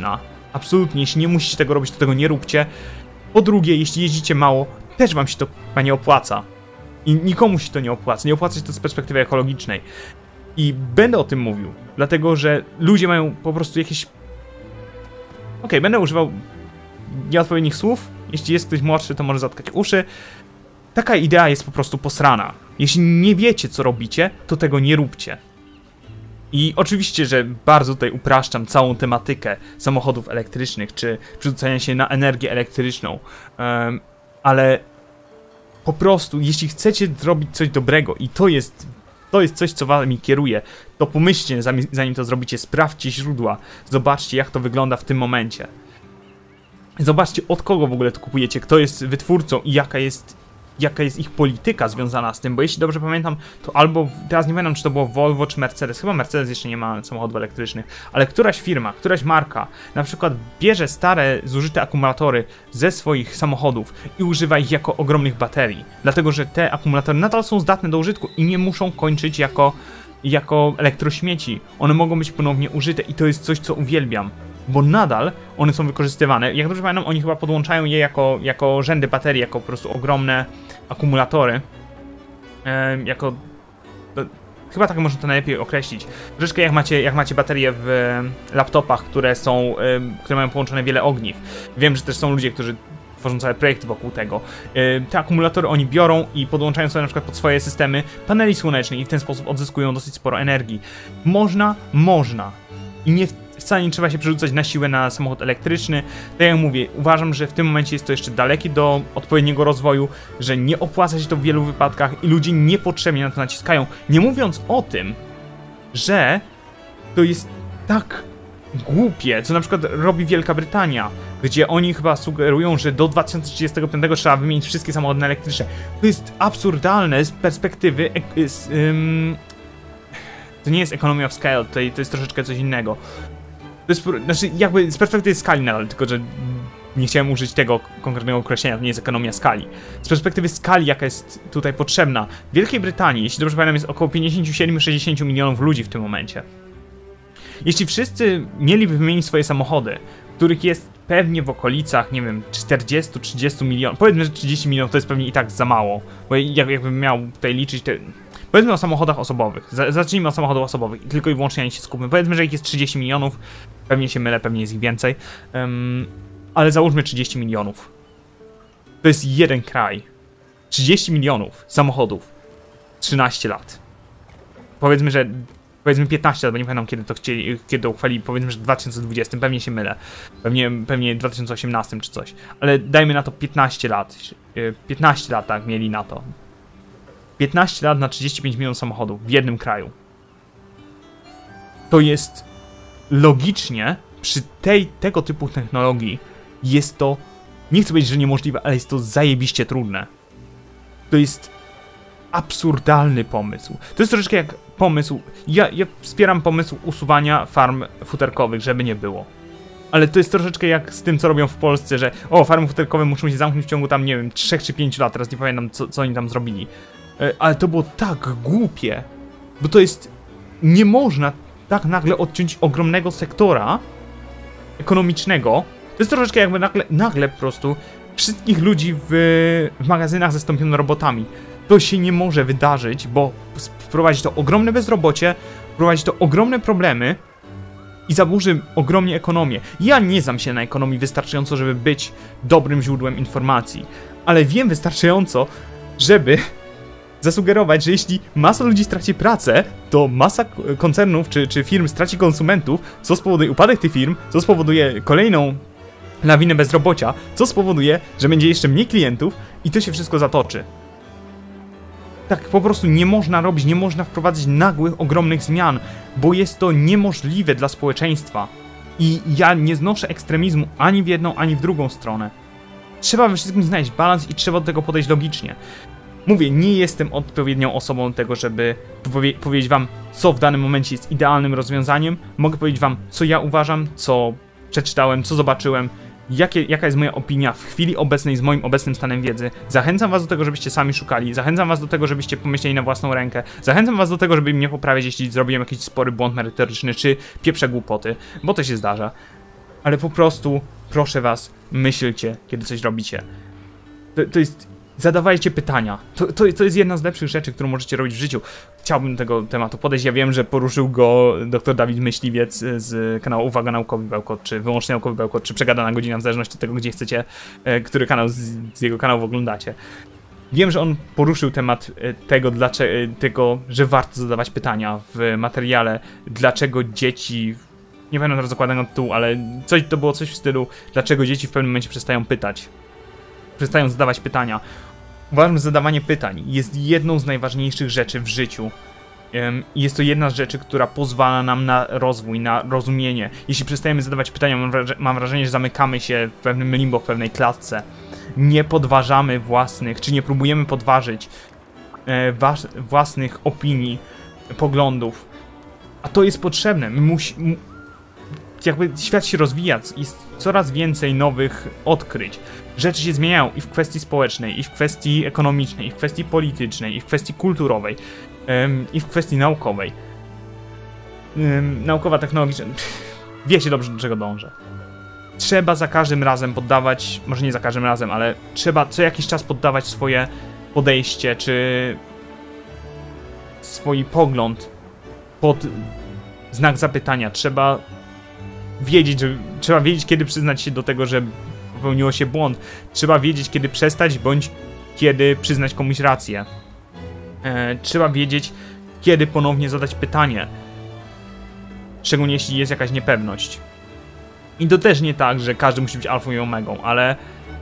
Absolutnie, jeśli nie musicie tego robić, to tego nie róbcie. Po drugie, jeśli jeździcie mało, też wam się to chyba nie opłaca. I nikomu się to nie opłaca. Nie opłaca się to z perspektywy ekologicznej. I będę o tym mówił, dlatego że ludzie mają po prostu jakieś... Okej, okay, będę używał nieodpowiednich słów. Jeśli jest ktoś młodszy, to może zatkać uszy. Taka idea jest po prostu posrana. Jeśli nie wiecie, co robicie, to tego nie róbcie. I oczywiście, że bardzo tutaj upraszczam całą tematykę samochodów elektrycznych, czy przerzucania się na energię elektryczną, um, ale po prostu, jeśli chcecie zrobić coś dobrego i to jest, to jest coś, co wami kieruje, to pomyślcie, zanim to zrobicie, sprawdźcie źródła, zobaczcie, jak to wygląda w tym momencie. Zobaczcie, od kogo w ogóle to kupujecie, kto jest wytwórcą i jaka jest... jaka jest ich polityka związana z tym, bo jeśli dobrze pamiętam, to albo, teraz nie pamiętam, czy to było Volvo, czy Mercedes, chyba Mercedes jeszcze nie ma samochodów elektrycznych, ale któraś firma, któraś marka, na przykład bierze stare, zużyte akumulatory ze swoich samochodów i używa ich jako ogromnych baterii, dlatego, że te akumulatory nadal są zdatne do użytku i nie muszą kończyć jako, jako elektrośmieci, one mogą być ponownie użyte i to jest coś, co uwielbiam. Bo nadal one są wykorzystywane. Jak dobrze pamiętam, oni chyba podłączają je jako, jako rzędy baterii, jako po prostu ogromne akumulatory. E, jako... To, chyba tak można to najlepiej określić. Troszeczkę jak macie, jak macie baterie w e, laptopach, które są, e, które mają połączone wiele ogniw. Wiem, że też są ludzie, którzy tworzą całe projekty wokół tego. E, te akumulatory oni biorą i podłączają sobie na przykład pod swoje systemy paneli słoneczne i w ten sposób odzyskują dosyć sporo energii. Można, można. I nie wcale nie trzeba się przerzucać na siłę na samochód elektryczny. Tak jak mówię, uważam, że w tym momencie jest to jeszcze dalekie do odpowiedniego rozwoju, że nie opłaca się to w wielu wypadkach i ludzie niepotrzebnie na to naciskają. Nie mówiąc o tym, że to jest tak głupie, co na przykład robi Wielka Brytania, gdzie oni chyba sugerują, że do dwa tysiące trzydziestego piątego trzeba wymienić wszystkie samochody na elektryczne. To jest absurdalne z perspektywy... Z, ym, to nie jest economy of scale, to, to jest troszeczkę coś innego. To jest, znaczy, jakby z perspektywy skali nadal, tylko że nie chciałem użyć tego konkretnego określenia, to nie jest ekonomia skali. Z perspektywy skali, jaka jest tutaj potrzebna, w Wielkiej Brytanii, jeśli dobrze pamiętam, jest około pięćdziesiąt siedem do sześćdziesięciu milionów ludzi w tym momencie. Jeśli wszyscy mieliby wymienić swoje samochody, których jest pewnie w okolicach, nie wiem, czterdziestu do trzydziestu milionów, powiedzmy, że trzydzieści milionów to jest pewnie i tak za mało, bo jak, jakbym miał tutaj liczyć, te... Powiedzmy o samochodach osobowych. Zacznijmy od samochodów osobowych i tylko i wyłącznie na nich się skupmy. Powiedzmy, że ich jest trzydzieści milionów. Pewnie się mylę, pewnie jest ich więcej. Um, ale załóżmy trzydzieści milionów. To jest jeden kraj. trzydzieści milionów samochodów. trzynaście lat. Powiedzmy, że... Powiedzmy piętnaście lat, bo nie pamiętam kiedy to chcieli, kiedy uchwalili. Powiedzmy, że w dwa tysiące dwudziestym. Pewnie się mylę. Pewnie, pewnie w dwa tysiące osiemnastym czy coś. Ale dajmy na to piętnaście lat. piętnaście lat tak mieli na to. piętnaście lat na trzydzieści pięć milionów samochodów w jednym kraju. To jest logicznie, przy tej, tego typu technologii, jest to, nie chcę powiedzieć, że niemożliwe, ale jest to zajebiście trudne. To jest absurdalny pomysł. To jest troszeczkę jak pomysł, ja, ja wspieram pomysł usuwania farm futerkowych, żeby nie było. Ale to jest troszeczkę jak z tym, co robią w Polsce, że o, farmy futerkowe muszą się zamknąć w ciągu tam, nie wiem, trzech czy pięciu lat, teraz nie pamiętam, co, co oni tam zrobili. Ale to było tak głupie, bo to jest... Nie można tak nagle odciąć ogromnego sektora ekonomicznego. To jest troszeczkę jakby nagle, nagle po prostu wszystkich ludzi w, w magazynach zastąpiono robotami. To się nie może wydarzyć, bo wprowadzi to ogromne bezrobocie, wprowadzi to ogromne problemy i zaburzy ogromnie ekonomię. Ja nie znam się na ekonomii wystarczająco, żeby być dobrym źródłem informacji, ale wiem wystarczająco, żeby zasugerować, że jeśli masa ludzi straci pracę, to masa koncernów czy, czy firm straci konsumentów, co spowoduje upadek tych firm, co spowoduje kolejną lawinę bezrobocia, co spowoduje, że będzie jeszcze mniej klientów i to się wszystko zatoczy. Tak po prostu nie można robić, nie można wprowadzać nagłych, ogromnych zmian, bo jest to niemożliwe dla społeczeństwa. I ja nie znoszę ekstremizmu ani w jedną, ani w drugą stronę. Trzeba we wszystkim znaleźć balans i trzeba do tego podejść logicznie. Mówię, nie jestem odpowiednią osobą do tego, żeby powie powiedzieć wam, co w danym momencie jest idealnym rozwiązaniem. Mogę powiedzieć wam, co ja uważam, co przeczytałem, co zobaczyłem, jakie, jaka jest moja opinia w chwili obecnej z moim obecnym stanem wiedzy. Zachęcam was do tego, żebyście sami szukali, zachęcam was do tego, żebyście pomyśleli na własną rękę, zachęcam was do tego, żeby mnie poprawić, jeśli zrobiłem jakiś spory błąd merytoryczny, czy pieprze głupoty, bo to się zdarza. ale po prostu, proszę was, myślcie, kiedy coś robicie. To, to jest... Zadawajcie pytania. To, to, to jest jedna z lepszych rzeczy, którą możecie robić w życiu. Chciałbym do tego tematu podejść. Ja wiem, że poruszył go dr Dawid Myśliwiec z kanału Uwaga Naukowy Bełkot, czy Wyłącznie Naukowy Bełkot, czy Przegadana Godzina, w zależności od tego, gdzie chcecie, który kanał z, z jego kanału oglądacie. Wiem, że on poruszył temat tego, dlaczego, tego, że warto zadawać pytania w materiale, dlaczego dzieci... Nie pamiętam teraz dokładnego tytułu, ale coś, to było coś w stylu, dlaczego dzieci w pewnym momencie przestają pytać. Przestają zadawać pytania. Uważam, że zadawanie pytań jest jedną z najważniejszych rzeczy w życiu. I jest to jedna z rzeczy, która pozwala nam na rozwój, na rozumienie. Jeśli przestajemy zadawać pytania, mam wrażenie, że zamykamy się w pewnym limbo, w pewnej klatce. Nie podważamy własnych, czy nie próbujemy podważyć e, was, własnych opinii, poglądów. A to jest potrzebne. My musi, m, jakby świat się rozwija, jest coraz więcej nowych odkryć. Rzeczy się zmieniają i w kwestii społecznej, i w kwestii ekonomicznej, i w kwestii politycznej, i w kwestii kulturowej, ym, i w kwestii naukowej. Ym, naukowa, technologiczna... Wiecie dobrze, do czego dążę. Trzeba za każdym razem poddawać, może nie za każdym razem, ale trzeba co jakiś czas poddawać swoje podejście, czy swój pogląd pod znak zapytania. Trzeba wiedzieć, że trzeba wiedzieć, kiedy przyznać się do tego, że popełniło się błąd. Trzeba wiedzieć, kiedy przestać, bądź kiedy przyznać komuś rację. E, trzeba wiedzieć, kiedy ponownie zadać pytanie. Szczególnie jeśli jest jakaś niepewność. I to też nie tak, że każdy musi być alfą i omegą, ale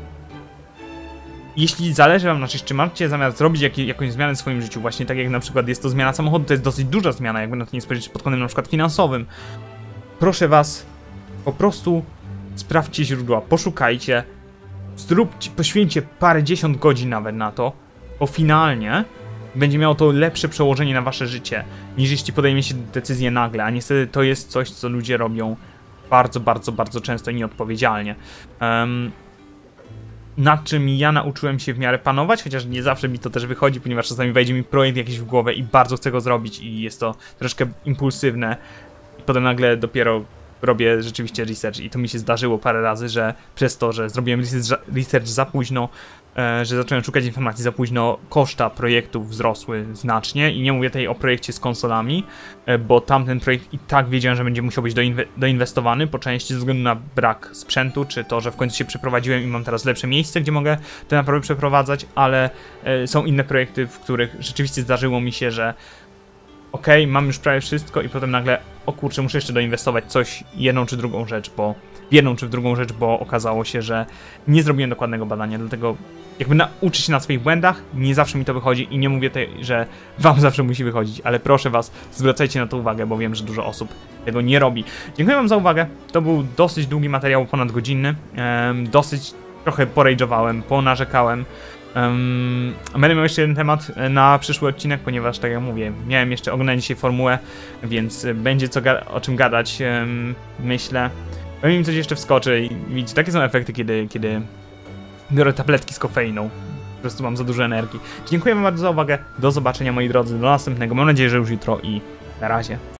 jeśli zależy wam na czymś, czy macie zamiar zrobić jak, jakąś zmianę w swoim życiu, właśnie tak jak na przykład jest to zmiana samochodu, to jest dosyć duża zmiana, jakby na to nie spojrzeć pod kątem na przykład finansowym. Proszę was, po prostu sprawdźcie źródła, poszukajcie, zróbcie, poświęćcie parę dziesiąt godzin nawet na to, bo finalnie będzie miało to lepsze przełożenie na wasze życie, niż jeśli podejmiecie decyzję nagle, a niestety to jest coś, co ludzie robią bardzo, bardzo, bardzo często i nieodpowiedzialnie. Um, nad czym ja nauczyłem się w miarę panować, chociaż nie zawsze mi to też wychodzi, ponieważ czasami wejdzie mi projekt jakiś w głowę i bardzo chcę go zrobić i jest to troszkę impulsywne i potem nagle dopiero robię rzeczywiście research i to mi się zdarzyło parę razy, że przez to, że zrobiłem research za późno, e, że zacząłem szukać informacji za późno, koszta projektów wzrosły znacznie i nie mówię tutaj o projekcie z konsolami, e, bo tamten projekt i tak wiedziałem, że będzie musiał być doinwe doinwestowany po części ze względu na brak sprzętu, czy to, że w końcu się przeprowadziłem i mam teraz lepsze miejsce, gdzie mogę te naprawy przeprowadzać, ale e, są inne projekty, w których rzeczywiście zdarzyło mi się, że okej, okay, mam już prawie wszystko i potem nagle, o kurczę, muszę jeszcze doinwestować coś, jedną czy drugą rzecz, bo w jedną czy w drugą rzecz, bo okazało się, że nie zrobiłem dokładnego badania, dlatego jakby nauczyć się na swoich błędach, nie zawsze mi to wychodzi i nie mówię tej, że wam zawsze musi wychodzić, ale proszę was, zwracajcie na to uwagę, bo wiem, że dużo osób tego nie robi. Dziękuję wam za uwagę, to był dosyć długi materiał, ponad godzinny, ehm, dosyć trochę porage'owałem, ponarzekałem. Um, będę miał jeszcze jeden temat na przyszły odcinek, ponieważ tak jak mówię, miałem jeszcze oglądać dzisiaj formułę, więc będzie co o czym gadać, um, myślę. Pewnie mi coś jeszcze wskoczy i widzicie, takie są efekty, kiedy, kiedy biorę tabletki z kofeiną. Po prostu mam za dużo energii. Dziękuję wam bardzo za uwagę, do zobaczenia moi drodzy, do następnego, mam nadzieję, że już jutro i na razie.